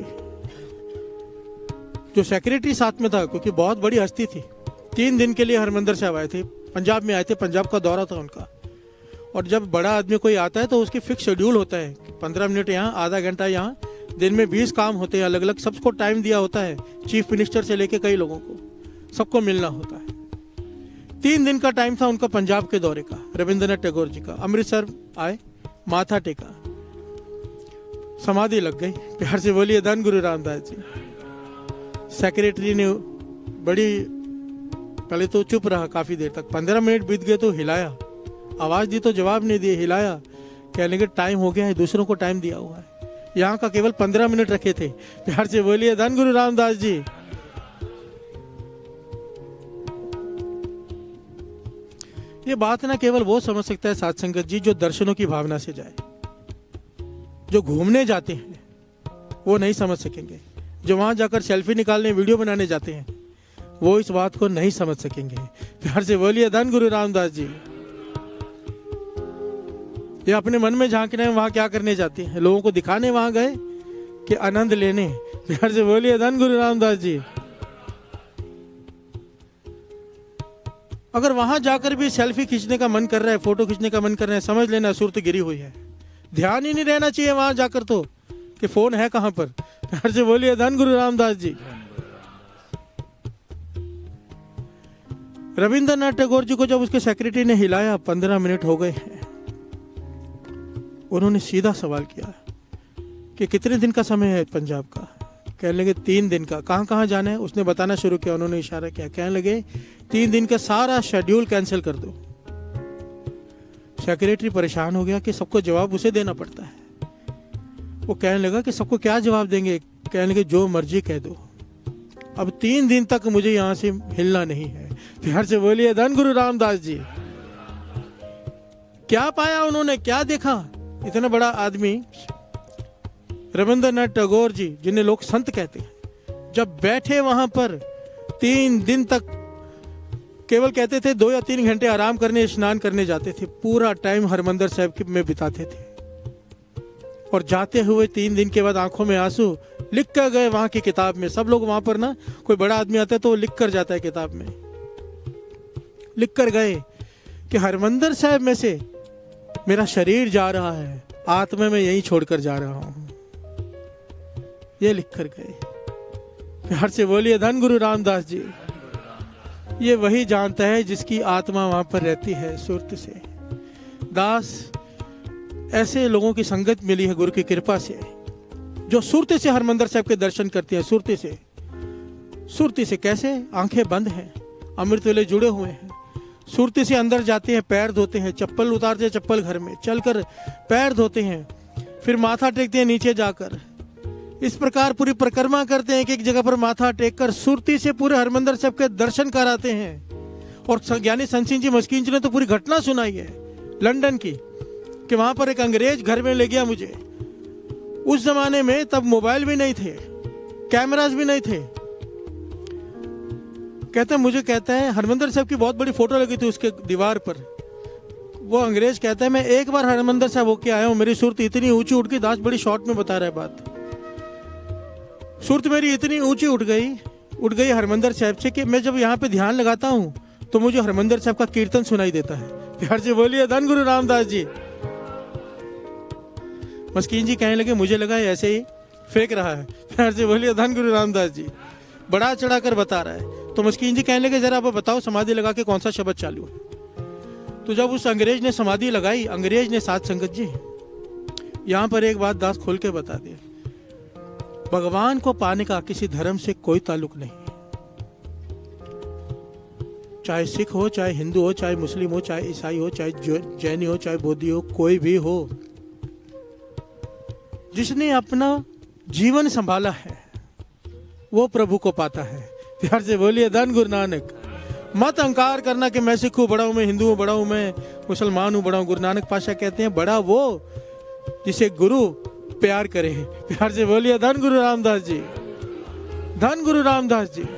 [SPEAKER 1] जो सेक्रेटरी साथ में था, क्योंकि बहुत बड़ी हस्ती थी, तीन दिन के लिए हरमंदिर साहब आए थे, पंजाब में आए थे, पंजाब का दौरा था उनका। और जब बड़ा आदमी कोई आता है तो उसकी फिक्स शेड्यूल होता है, पंद्रह मिनट यहाँ, आधा घंटा यहाँ, दिन में बीस काम होते हैं अलग अलग, सबको टाइम दिया होता है, चीफ मिनिस्टर से लेके कई लोगों को सबको मिलना होता है। तीन दिन का टाइम था उनका पंजाब के दौरे का, रविंद्रनाथ टैगोर जी का। अमृतसर आए, माथा टेका, समाधि लग गई। प्यार से बोलिए धन गुरु रामदास जी। सेक्रेटरी ने बड़ी, पहले तो चुप रहा काफी देर तक, पंद्रह मिनट बीत गए तो हिलाया, आवाज दी तो जवाब नहीं दिए, हिलाया, कहने के टाइम हो गया है, दूसरों को टाइम दिया हुआ है, यहाँ का केवल पंद्रह मिनट रखे थे। प्यार से बोलिए धन गुरु रामदास जी। ये बात ना केवल वो समझ सकता है साध संगत जी जो दर्शनों की भावना से जाए, जो घूमने जाते हैं वो नहीं समझ सकेंगे, जो वहां जाकर सेल्फी निकालने वीडियो बनाने जाते हैं वो इस बात को नहीं समझ सकेंगे। प्यार से बोलिए धन गुरु रामदास जी। ये अपने मन में झांक रहे हैं वहां क्या करने जाते हैं, लोगों को दिखाने वहां गए कि आनंद लेने। प्यार से बोलिए धन गुरु रामदास जी। अगर वहां जाकर भी सेल्फी खींचने का मन कर रहा है, फोटो खींचने का मन कर रहा है, समझ लेना सुरत गिरी हुई है, ध्यान ही नहीं रहना चाहिए वहां जाकर तो कि फोन है कहां पर। प्यार से बोलिए धन गुरु रामदास जी। रविंद्रनाथ टैगोर जी को जब उसके सेक्रेटरी ने हिलाया, पंद्रह मिनट हो गए हैं, उन्होंने सीधा सवाल किया कि कितने दिन का समय है पंजाब का। कहने लगे तीन दिन का। कहां कहां जाना है उसने बताना शुरू किया, उन्होंने इशारा किया, कहने लगे तीन दिन का सारा शेड्यूल कैंसिल कर दो। सेक्रेटरी परेशान हो गया कि सबको जवाब उसे देना पड़ता है। वो कहने लगा कि सबको क्या जवाब देंगे, कहने लगे जो मर्जी कह दो, अब तीन दिन तक मुझे यहां से हिलना नहीं है। प्यार से बोलिए धन गुरु रामदास जी। क्या पाया उन्होंने, क्या देखा, इतना बड़ा आदमी रविंद्रनाथ टैगोर जी जिन्हें लोग संत कहते हैं, जब बैठे वहां पर तीन दिन तक केवल कहते थे दो या तीन घंटे आराम करने, स्नान करने जाते थे, पूरा टाइम हरमंदिर साहब में बिताते थे। और जाते हुए तीन दिन के बाद आंखों में आंसू, लिख कर गए वहां की किताब में। सब लोग वहां पर ना, कोई बड़ा आदमी आता है तो वो लिख कर जाता है किताब में, लिख कर गए कि हरमंदिर साहब में से मेरा शरीर जा रहा है, आत्मा में यही छोड़कर जा रहा हूं, ये लिख कर गए। प्यार से बोलिए धन गुरु रामदास जी। ये वही जानता है जिसकी आत्मा वहां पर रहती है सुरत से। दास, ऐसे लोगों की संगत मिली है गुरु की कृपा से, जो सुरती से हरमंदिर साहब के दर्शन करते हैं। सुरती से, सुरती से कैसे, आंखें बंद हैं, अमृत वेले जुड़े हुए हैं, सुरती से अंदर जाते हैं, पैर धोते हैं, चप्पल उतारते हैं, चप्पल घर में चलकर पैर धोते हैं, फिर माथा टेकते हैं नीचे जाकर, इस प्रकार पूरी परिक्रमा करते हैं कि एक जगह पर माथा टेक कर सुरती से पूरे हरमंदिर साहब के दर्शन कराते हैं। और ज्ञानी संत सिंह जी मस्कीन जी ने तो पूरी घटना सुनाई है लंदन की, कि वहां पर एक अंग्रेज घर में ले गया मुझे। उस जमाने में तब मोबाइल भी नहीं थे, कैमरास भी नहीं थे। कहते मुझे कहता है हरमंदिर साहब की बहुत बड़ी फोटो लगी थी उसके दीवार पर। वो अंग्रेज कहता है मैं एक बार हरमंदिर साहब होके आया हूं, मेरी सूरत इतनी ऊंची उठ गई। दास बड़ी शॉर्ट में बता रहा है बात। सूरत मेरी इतनी ऊंची उठ गई उठ गई हरमंदिर साहब से कि मैं जब यहाँ पे ध्यान लगाता हूँ तो मुझे हरमंदिर साहब का कीर्तन सुनाई देता है। प्यार से बोलिए धन गुरु रामदास जी। मस्कीन जी कहने लगे मुझे लगा ऐसे ही फेंक रहा है। प्यार से बोलिए धन गुरु रामदास जी। बड़ा चढ़ा कर बता रहा है। तो मस्कीन जी कहने लगे जरा आप बताओ समाधि लगा के कौन सा शब्द चालू है। तो जब उस अंग्रेज ने समाधि लगाई, अंग्रेज ने साथ संगत जी यहाँ पर एक बात दास खोल के बता दिया, भगवान को पाने का किसी धर्म से कोई ताल्लुक नहीं। चाहे सिख हो, चाहे हिंदू हो, चाहे मुस्लिम हो, चाहे ईसाई हो, चाहे जैनी हो, चाहे बौद्धि हो, कोई भी हो, जिसने अपना जीवन संभाला है वो प्रभु को पाता है। प्यार से बोलिए धन गुरु नानक। मत अहंकार करना कि मैं सिख हूं बड़ा हूं, मैं हिंदू हूं बड़ा हूं, मैं मुसलमान हूं बड़ा हूं। गुरु नानक पातशाह कहते हैं बड़ा वो जिसे गुरु प्यार करे। प्यार से बोलिए धन गुरु रामदास जी। धन गुरु रामदास जी।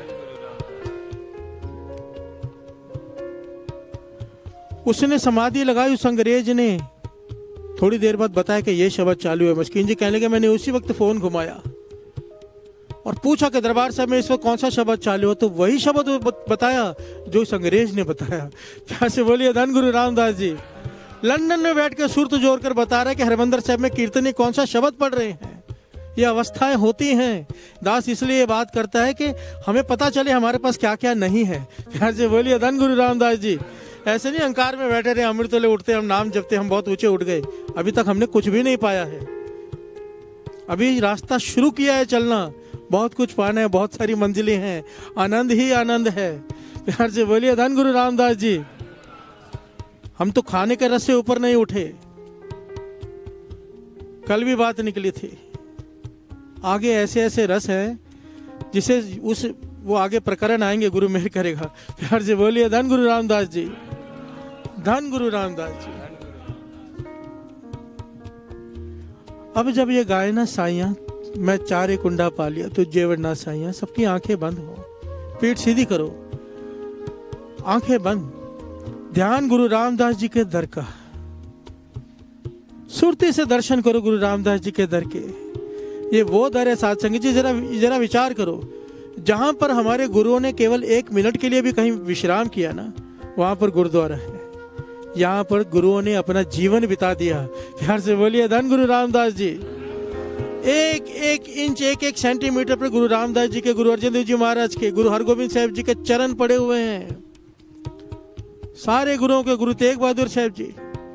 [SPEAKER 1] उसने समाधि लगाई उस अंग्रेज ने। थोड़ी देर बाद बताया कि ये शब्द चालू है। मस्कीन जी कहने लगे मैंने उसी वक्त फोन घुमाया और पूछा कि दरबार साहब में इस वक्त कौन सा शब्द चालू है। तो वही शब्द बताया जो इस अंग्रेज ने बताया। प्यार से बोलिए धन गुरु रामदास जी। लंदन में बैठ के सुरत जोड़ कर बता रहे कि हरमंदिर साहब में कीर्तनी कौन सा शब्द पढ़ रहे हैं। ये अवस्थाएं होती हैं। दास इसलिए बात करता है कि हमें पता चले हमारे पास क्या क्या नहीं है। प्यार से बोलिए धन गुरु रामदास जी। ऐसे नहीं अहंकार में बैठे रहे, अमृत ले उठते हम नाम जपते हम बहुत ऊंचे उठ गए। अभी तक हमने कुछ भी नहीं पाया है। अभी रास्ता शुरू किया है चलना। बहुत कुछ पाना है, बहुत सारी मंजिलें हैं, आनंद ही आनंद है। प्यार से बोलिए धन गुरु रामदास जी। हम तो खाने के रस से ऊपर नहीं उठे। कल भी बात निकली थी। आगे ऐसे ऐसे रस हैं जिसे उस वो आगे प्रकरण आएंगे, गुरु मेहर करेगा। प्यार से बोलिए धन गुरु रामदास जी। धन गुरु रामदास जी। अब जब ये गाय ना साइया मैं चारे कुंडा पा लिया तो जेवर ना साइया, सबकी आंखें बंद हो, पीठ सीधी करो, आंखें बंद, ध्यान गुरु रामदास जी के दर का, सुरती से दर्शन करो गुरु रामदास जी के दर के। ये वो दर है साथ संगत जी। जरा जरा विचार करो, जहां पर हमारे गुरुओं ने केवल एक मिनट के लिए भी कहीं विश्राम किया ना, वहां पर गुरुद्वारा है। यहाँ पर गुरुओं ने अपना जीवन बिता दिया। प्यार से बोलिए धन गुरु रामदास जी। एक एक इंच एक एक सेंटीमीटर पर गुरु रामदास जी के, गुरु अर्जन देव जी महाराज के, गुरु हरगोविंद साहब जी के चरण पड़े हुए हैं। सारे गुरुओं के, गुरु तेग बहादुर साहब जी,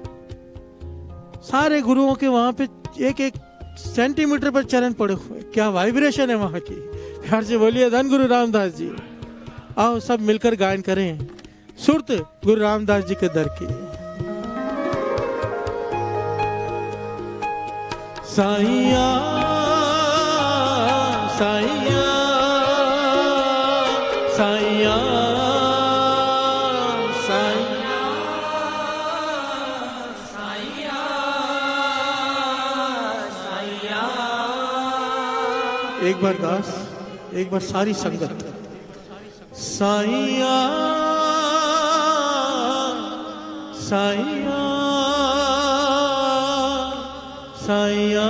[SPEAKER 1] सारे गुरुओं के वहां पे एक एक सेंटीमीटर पर चरण पड़े हुए। क्या वाइब्रेशन है वहां की। प्यार से बोलिए धन गुरु रामदास जी। आओ सब मिलकर गायन करें सुरत गुरु रामदास जी के दर की। साइया साइया साइया साइया साइया साइया। एक बार दास, एक बार सारी संगत। साइया साइया साइया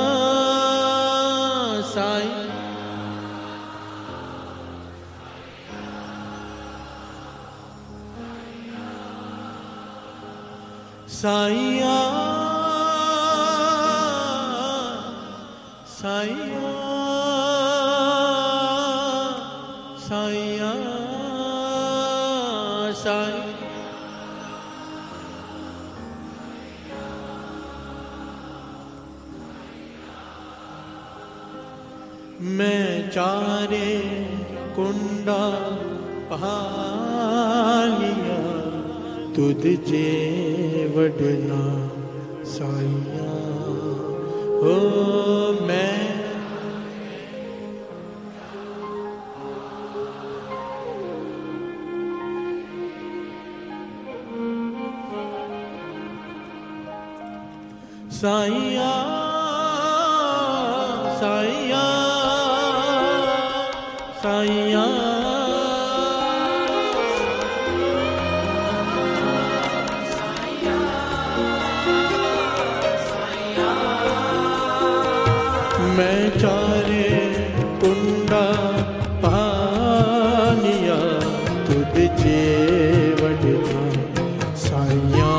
[SPEAKER 1] साइया। साइया साइया साइया साइया। मैं चारे कुंडा पहालिया तुझ जे वडना साइया। हो मैं साईया साईया साईया मैं चारे कुंडा पानिया तुझे वडना साईया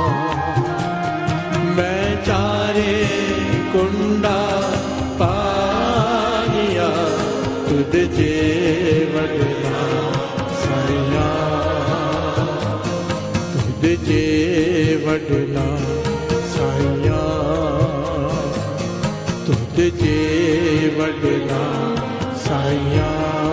[SPEAKER 1] मैं चारे कुंडा पानिया तुझे वडना साईया तुझे वडना साईया तुझे वडना साईया।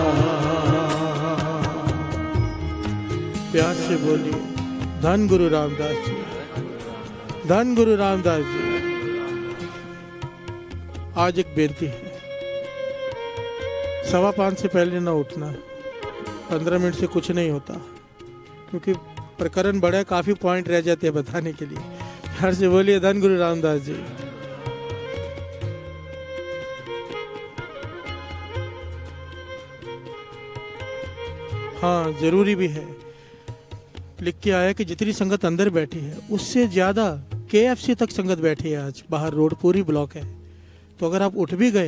[SPEAKER 1] प्यार से बोलिए धन गुरु रामदास जी, धन गुरु रामदास जी। आज एक बेनती है, सवा पाँच से पहले ना उठना, पंद्रह मिनट से कुछ नहीं होता, क्योंकि प्रकरण बड़ा है, काफी पॉइंट रह जाते हैं बताने के लिए। प्यार से बोलिए धन गुरु रामदास जी। हाँ, जरूरी भी है। लिख के आया कि जितनी संगत अंदर बैठी है उससे ज्यादा केएफसी तक संगत बैठी है। आज बाहर रोड पूरी ब्लॉक है, तो अगर आप उठ भी गए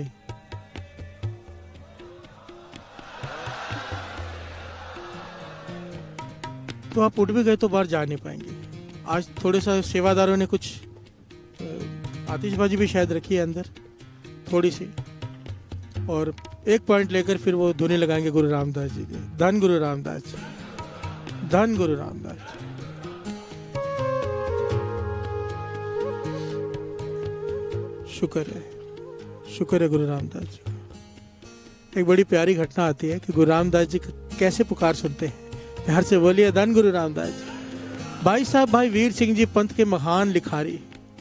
[SPEAKER 1] तो आप उठ भी गए तो बाहर जा नहीं पाएंगे। आज थोड़े सा सेवादारों ने कुछ आतिशबाजी भी शायद रखी है अंदर थोड़ी सी, और एक पॉइंट लेकर फिर वो धुनी लगाएंगे गुरु रामदास जी के। धन गुरु रामदास जी, धन गुरु रामदास जी। शुक्र है, शुक्र है गुरु रामदास जी का। एक बड़ी प्यारी घटना आती है कि गुरु रामदास जी कैसे पुकार सुनते हैं। प्यार से बोलिए धन गुरु रामदास जी। भाई साहब भाई वीर सिंह जी पंथ के महान लिखारी,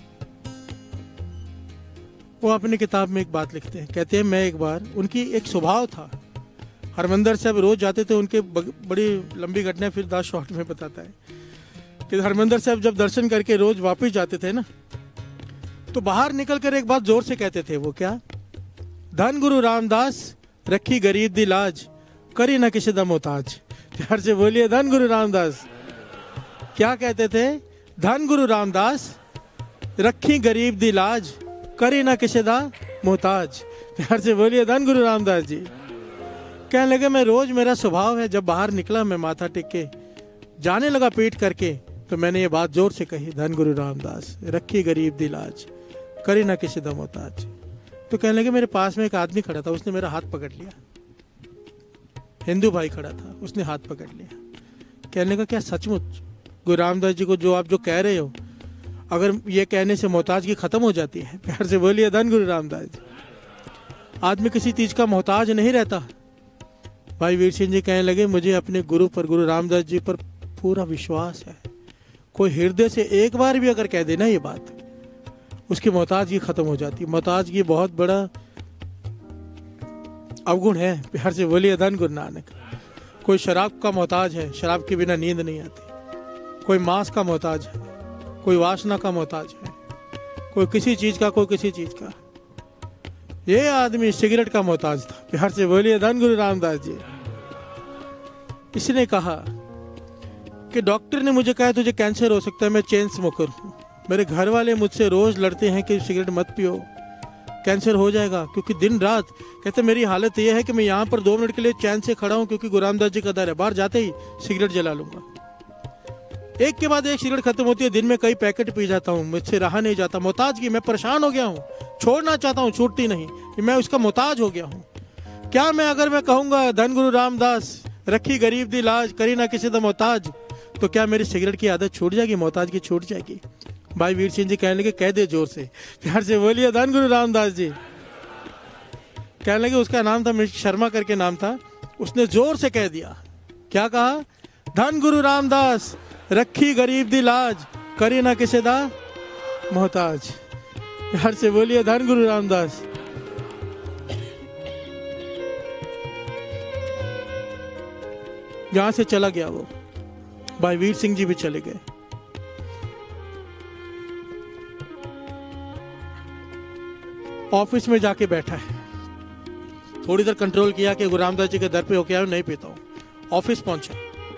[SPEAKER 1] वो अपनी किताब में एक बात लिखते हैं। कहते हैं मैं एक बार, उनकी एक स्वभाव था, हरमंदर साहब रोज जाते थे। उनके बड़ी लंबी घटना फिर दास शॉर्ट में बताता है कि हरमंदर साहब जब दर्शन करके रोज वापस जाते थे ना, तो बाहर निकल कर एक बात जोर से कहते थे। वो क्या? धन गुरु रामदास रखी गरीब दी लाज, करी ना किसी दा मोहताज। प्यार से बोलिए धन गुरु रामदास। क्या कहते थे? धन गुरु रामदास रखी गरीब दी लाज, करी ना किसी दा मोहताज। प्यार से बोलिए धन गुरु रामदास जी। कहने लगे मैं रोज, मेरा स्वभाव है, जब बाहर निकला मैं माथा टेक के जाने लगा पीठ करके, तो मैंने ये बात जोर से कही, धन गुरु रामदास रखी गरीब दी लाज, करी ना किसी दा मोहताज। तो कहने लगे मेरे पास में एक आदमी खड़ा था, उसने मेरा हाथ पकड़ लिया। हिंदू भाई खड़ा था, उसने हाथ पकड़ लिया। कहने लगा क्या सचमुच गुरु रामदास जी को जो आप जो कह रहे हो, अगर ये कहने से मोहताज की खत्म हो जाती है? प्यार से बोलिए धन गुरु रामदास जी। आदमी किसी चीज का मोहताज नहीं रहता। भाई वीर सिंह जी कहने लगे मुझे अपने गुरु पर, गुरु रामदास जी पर पूरा विश्वास है। कोई हृदय से एक बार भी अगर कह देना ये बात, उसकी मोहताजगी खत्म हो जाती है। मोहताजगी बहुत बड़ा अवगुण है। प्यार से बोलिए धन गुरु नानक। कोई शराब का मोहताज है, शराब के बिना नींद नहीं आती। कोई मांस का मोहताज है, कोई वासना का मोहताज है, कोई किसी चीज का, कोई किसी चीज का। ये आदमी सिगरेट का मोहताज था। प्यार से बोलिए धन गुरु रामदास जी। इसने कहा कि डॉक्टर ने मुझे कहा तुझे कैंसर हो सकता है, मैं चेन स्मोकर हूँ। मेरे घर वाले मुझसे रोज लड़ते हैं कि सिगरेट मत पियो, कैंसर हो जाएगा। क्योंकि दिन रात कहते मेरी हालत यह है कि मैं यहाँ पर दो मिनट के लिए चैन से खड़ा हूँ, क्योंकि गुरु रामदास जी का दर है। बाहर जाते ही सिगरेट जला लूंगा, एक के बाद एक सिगरेट खत्म होती है। दिन में कई पैकेट पी जाता हूँ, मुझसे रहा नहीं जाता। मोहताज की मैं परेशान हो गया हूँ, छोड़ना चाहता हूँ, छूटती नहीं, मैं उसका मोहताज हो गया हूँ। क्या मैं अगर मैं कहूँगा धन गुरु रामदास रखी गरीब दी लाज, करी ना किसी दा मोहताज, तो क्या मेरी सिगरेट की आदत छूट जाएगी, मोहताज की छूट जाएगी? भाई वीर सिंह जी कहने लगे कह दे जोर से। प्यार से बोलिए धन गुरु रामदास जी। कहने लगे, उसका नाम था मिश्र शर्मा करके नाम था, उसने जोर से कह दिया। क्या कहा? धन गुरु रामदास रखी गरीब दी लाज, करी ना किसी दा मोहताज। प्यार से बोलिए धन गुरु रामदास। यहां से चला गया वो। भाई वीर सिंह जी भी चले गए। ऑफिस में जाके बैठा है। थोड़ी देर कंट्रोल किया कि गुरु रामदास जी के दर पे होके आया, नहीं पीता हूं। ऑफिस पहुंचा,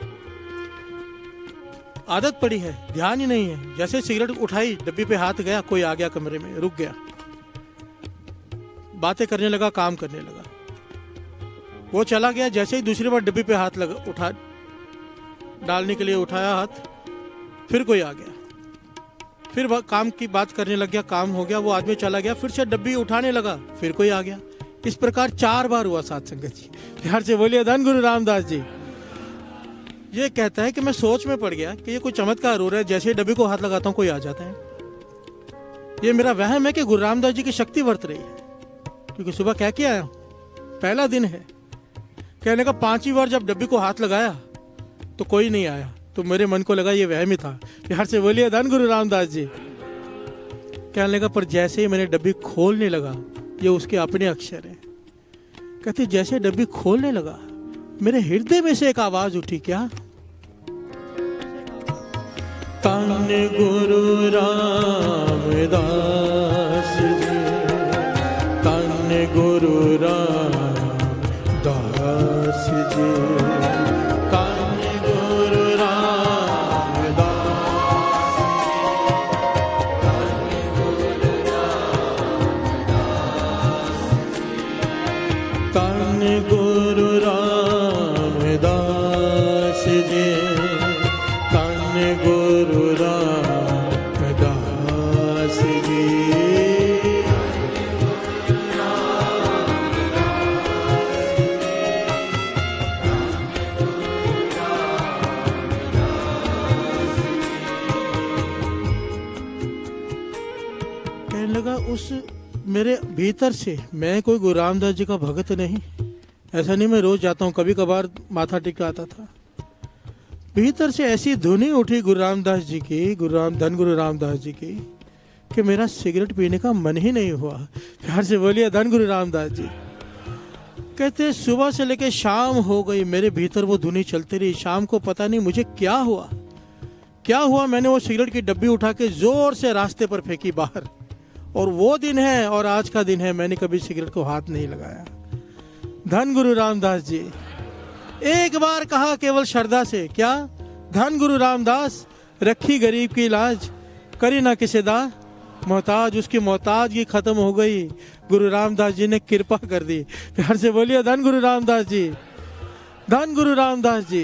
[SPEAKER 1] आदत पड़ी है, ध्यान ही नहीं है। जैसे सिगरेट उठाई, डब्बी पे हाथ गया, कोई आ गया कमरे में, रुक गया, बातें करने लगा, काम करने लगा। वो चला गया, जैसे ही दूसरी बार डब्बी पे हाथ लगा, उठा डालने के लिए उठाया हाथ, फिर कोई आ गया, फिर काम की बात करने लग गया, काम हो गया, वो आदमी चला गया, फिर से डब्बी उठाने लगा, फिर कोई आ गया। इस प्रकार चार बार हुआ साथ संगत जी। प्यार से बोलिए धन गुरु रामदास जी। ये कहता है कि मैं सोच में पड़ गया कि ये कोई चमत्कार हो रहा है, जैसे डब्बी को हाथ लगाता हूं कोई आ जाता है। ये मेरा वहम है कि गुरु रामदास जी की शक्ति वर्त रही है, क्योंकि सुबह कह के आया, पहला दिन है। कहने का पांचवी बार जब डब्बी को हाथ लगाया तो कोई नहीं आया, तो मेरे मन को लगा ये वहम ही था। प्यार से बोलिए धन गुरु रामदास जी। कहने लगा पर जैसे ही मैंने डब्बी खोलने लगा, ये उसके अपने अक्षर है। कहते जैसे डब्बी खोलने लगा, मेरे हृदय में से एक आवाज उठी, क्या? तन गुरु रामदास जी, तन गुरु रामदास जी, तन गुरु रामदास जी, तन गुरु रामदास जी, तन गुरु रामदास जी। कहने लगा उस मेरे भीतर से, मैं कोई गुरु रामदास जी का भगत नहीं, ऐसा नहीं मैं रोज जाता हूँ, कभी कभार माथा टिका आता था। भीतर से ऐसी धुनी उठी गुरु रामदास जी की, गुरु राम धन गुरु रामदास जी की, कि मेरा सिगरेट पीने का मन ही नहीं हुआ। प्यार से बोलिए धन गुरु रामदास जी। कहते सुबह से लेके शाम हो गई, मेरे भीतर वो धुनी चलती रही। शाम को पता नहीं मुझे क्या हुआ, क्या हुआ, मैंने वो सिगरेट की डब्बी उठा के जोर से रास्ते पर फेंकी बाहर। और वो दिन है और आज का दिन है, मैंने कभी सिगरेट को हाथ नहीं लगाया। धन गुरु रामदास जी। एक बार कहा केवल श्रद्धा से, क्या? धन गुरु रामदास, रखी गरीब की लाज, करी ना किसे दा मोहताज। उसकी मोहताजगी खत्म हो गई, गुरु रामदास जी ने कृपा कर दी। प्यार से बोलिए धन गुरु रामदास जी, धन गुरु रामदास जी।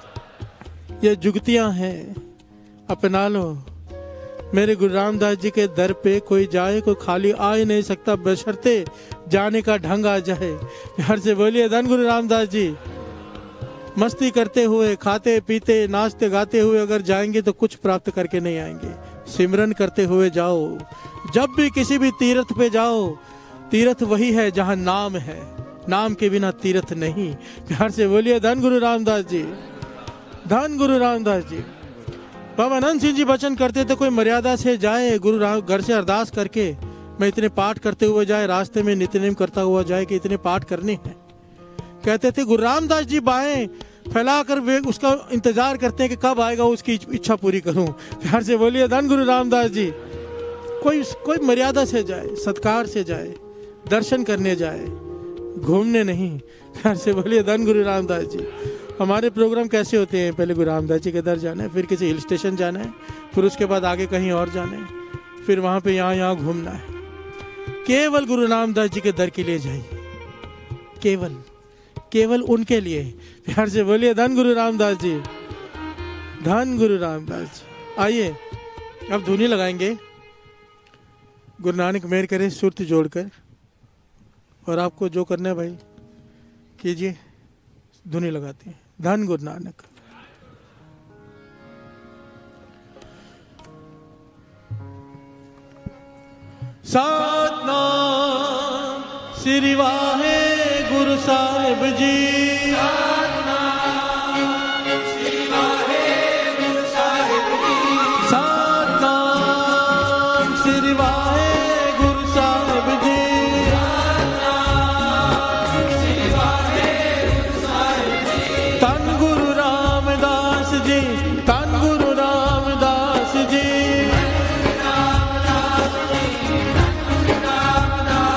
[SPEAKER 1] ये जुगतियां हैं, अपना लो। मेरे गुरु रामदास जी के दर पे कोई जाए, कोई खाली आ ही नहीं सकता, बशर्ते जाने का ढंग आ जाए। प्यार से बोलिए धन गुरु रामदास जी। मस्ती करते हुए, खाते पीते, नाचते गाते हुए अगर जाएंगे तो कुछ प्राप्त करके नहीं आएंगे। सिमरन करते हुए जाओ। जब भी किसी भी तीर्थ पे जाओ, तीर्थ वही है जहां नाम है, नाम के बिना तीर्थ नहीं। प्यार से बोलिए धन गुरु रामदास जी, धन गुरु रामदास जी। बाबा आनंद सिंह जी वचन करते थे, कोई मर्यादा से जाए, गुरु राम घर से अरदास करके मैं इतने पाठ करते हुए जाए, रास्ते में नित्यनेम करता हुआ जाए कि इतने पाठ करने हैं। कहते थे गुरु रामदास जी बाहें फैलाकर वे उसका इंतजार करते हैं कि कब आएगा, उसकी इच्छा पूरी करूं। प्यार से बोलिए धन गुरु रामदास जी। कोई कोई मर्यादा से जाए, सत्कार से जाए, दर्शन करने जाए, घूमने नहीं। प्यार से बोलिए धन गुरु रामदास जी। हमारे प्रोग्राम कैसे होते हैं? पहले गुरु रामदास जी के दर जाना है, फिर किसी हिल स्टेशन जाना है, फिर उसके बाद आगे कहीं और जाना है, फिर वहां पे यहाँ यहाँ घूमना है। केवल गुरु रामदास जी के दर के लिए जाइए, केवल केवल उनके लिए। प्यार से बोलिए धन गुरु रामदास जी, धन गुरु रामदास जी। आइए अब धुनी लगाएंगे, गुरु नानक मेहर करे सुरत जोड़कर, और आपको जो करना है भाई कीजिए। धुनी लगाते हैं, धन गुरु नानक। सतनाम श्री वाहे गुरु साहिब जी, सतनाम श्री वाहे गुरु साहिब जी, सतनाम श्री वाहे गुरु साहिब जी, सतनाम श्री वाहे गुरु साहिब जी। तन गुरु रामदास जी, तन गुरु रामदास जी, तन गुरु रामदास जी, तन गुरु रामदास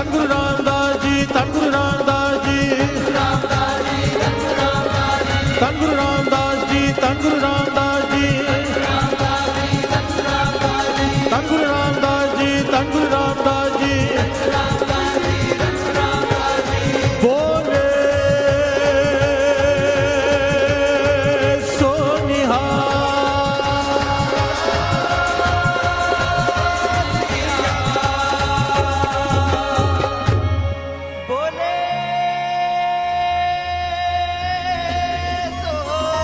[SPEAKER 1] धन गुरु रामदास जी, धन गुरु रामदास जी, धन गुरु रामदास जी, धन गुरु रामदास जी, धन गुरु रामदास जी, धन गुरु रामदास जी। बोले सो निहाल,
[SPEAKER 2] बोले सो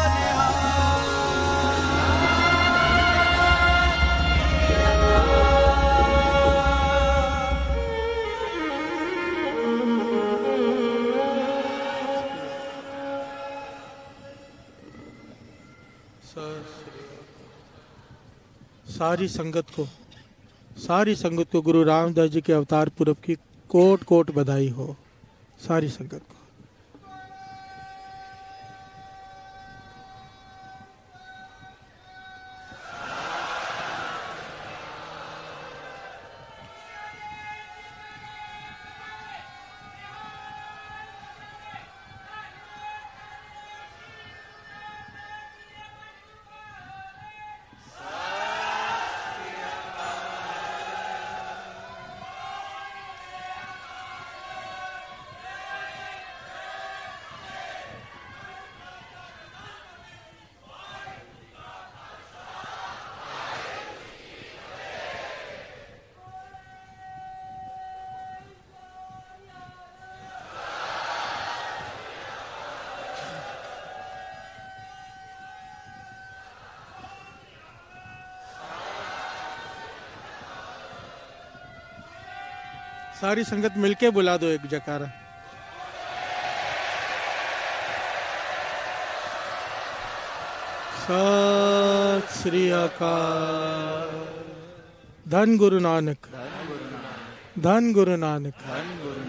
[SPEAKER 1] सारी संगत को सारी संगत को गुरु रामदास जी के अवतार पुरब की कोट कोट बधाई हो। सारी संगत को सारी संगत मिलके बुला दो एक जयकारा। सत श्री अकाल। धन गुरु नानक, धन गुरु नानक।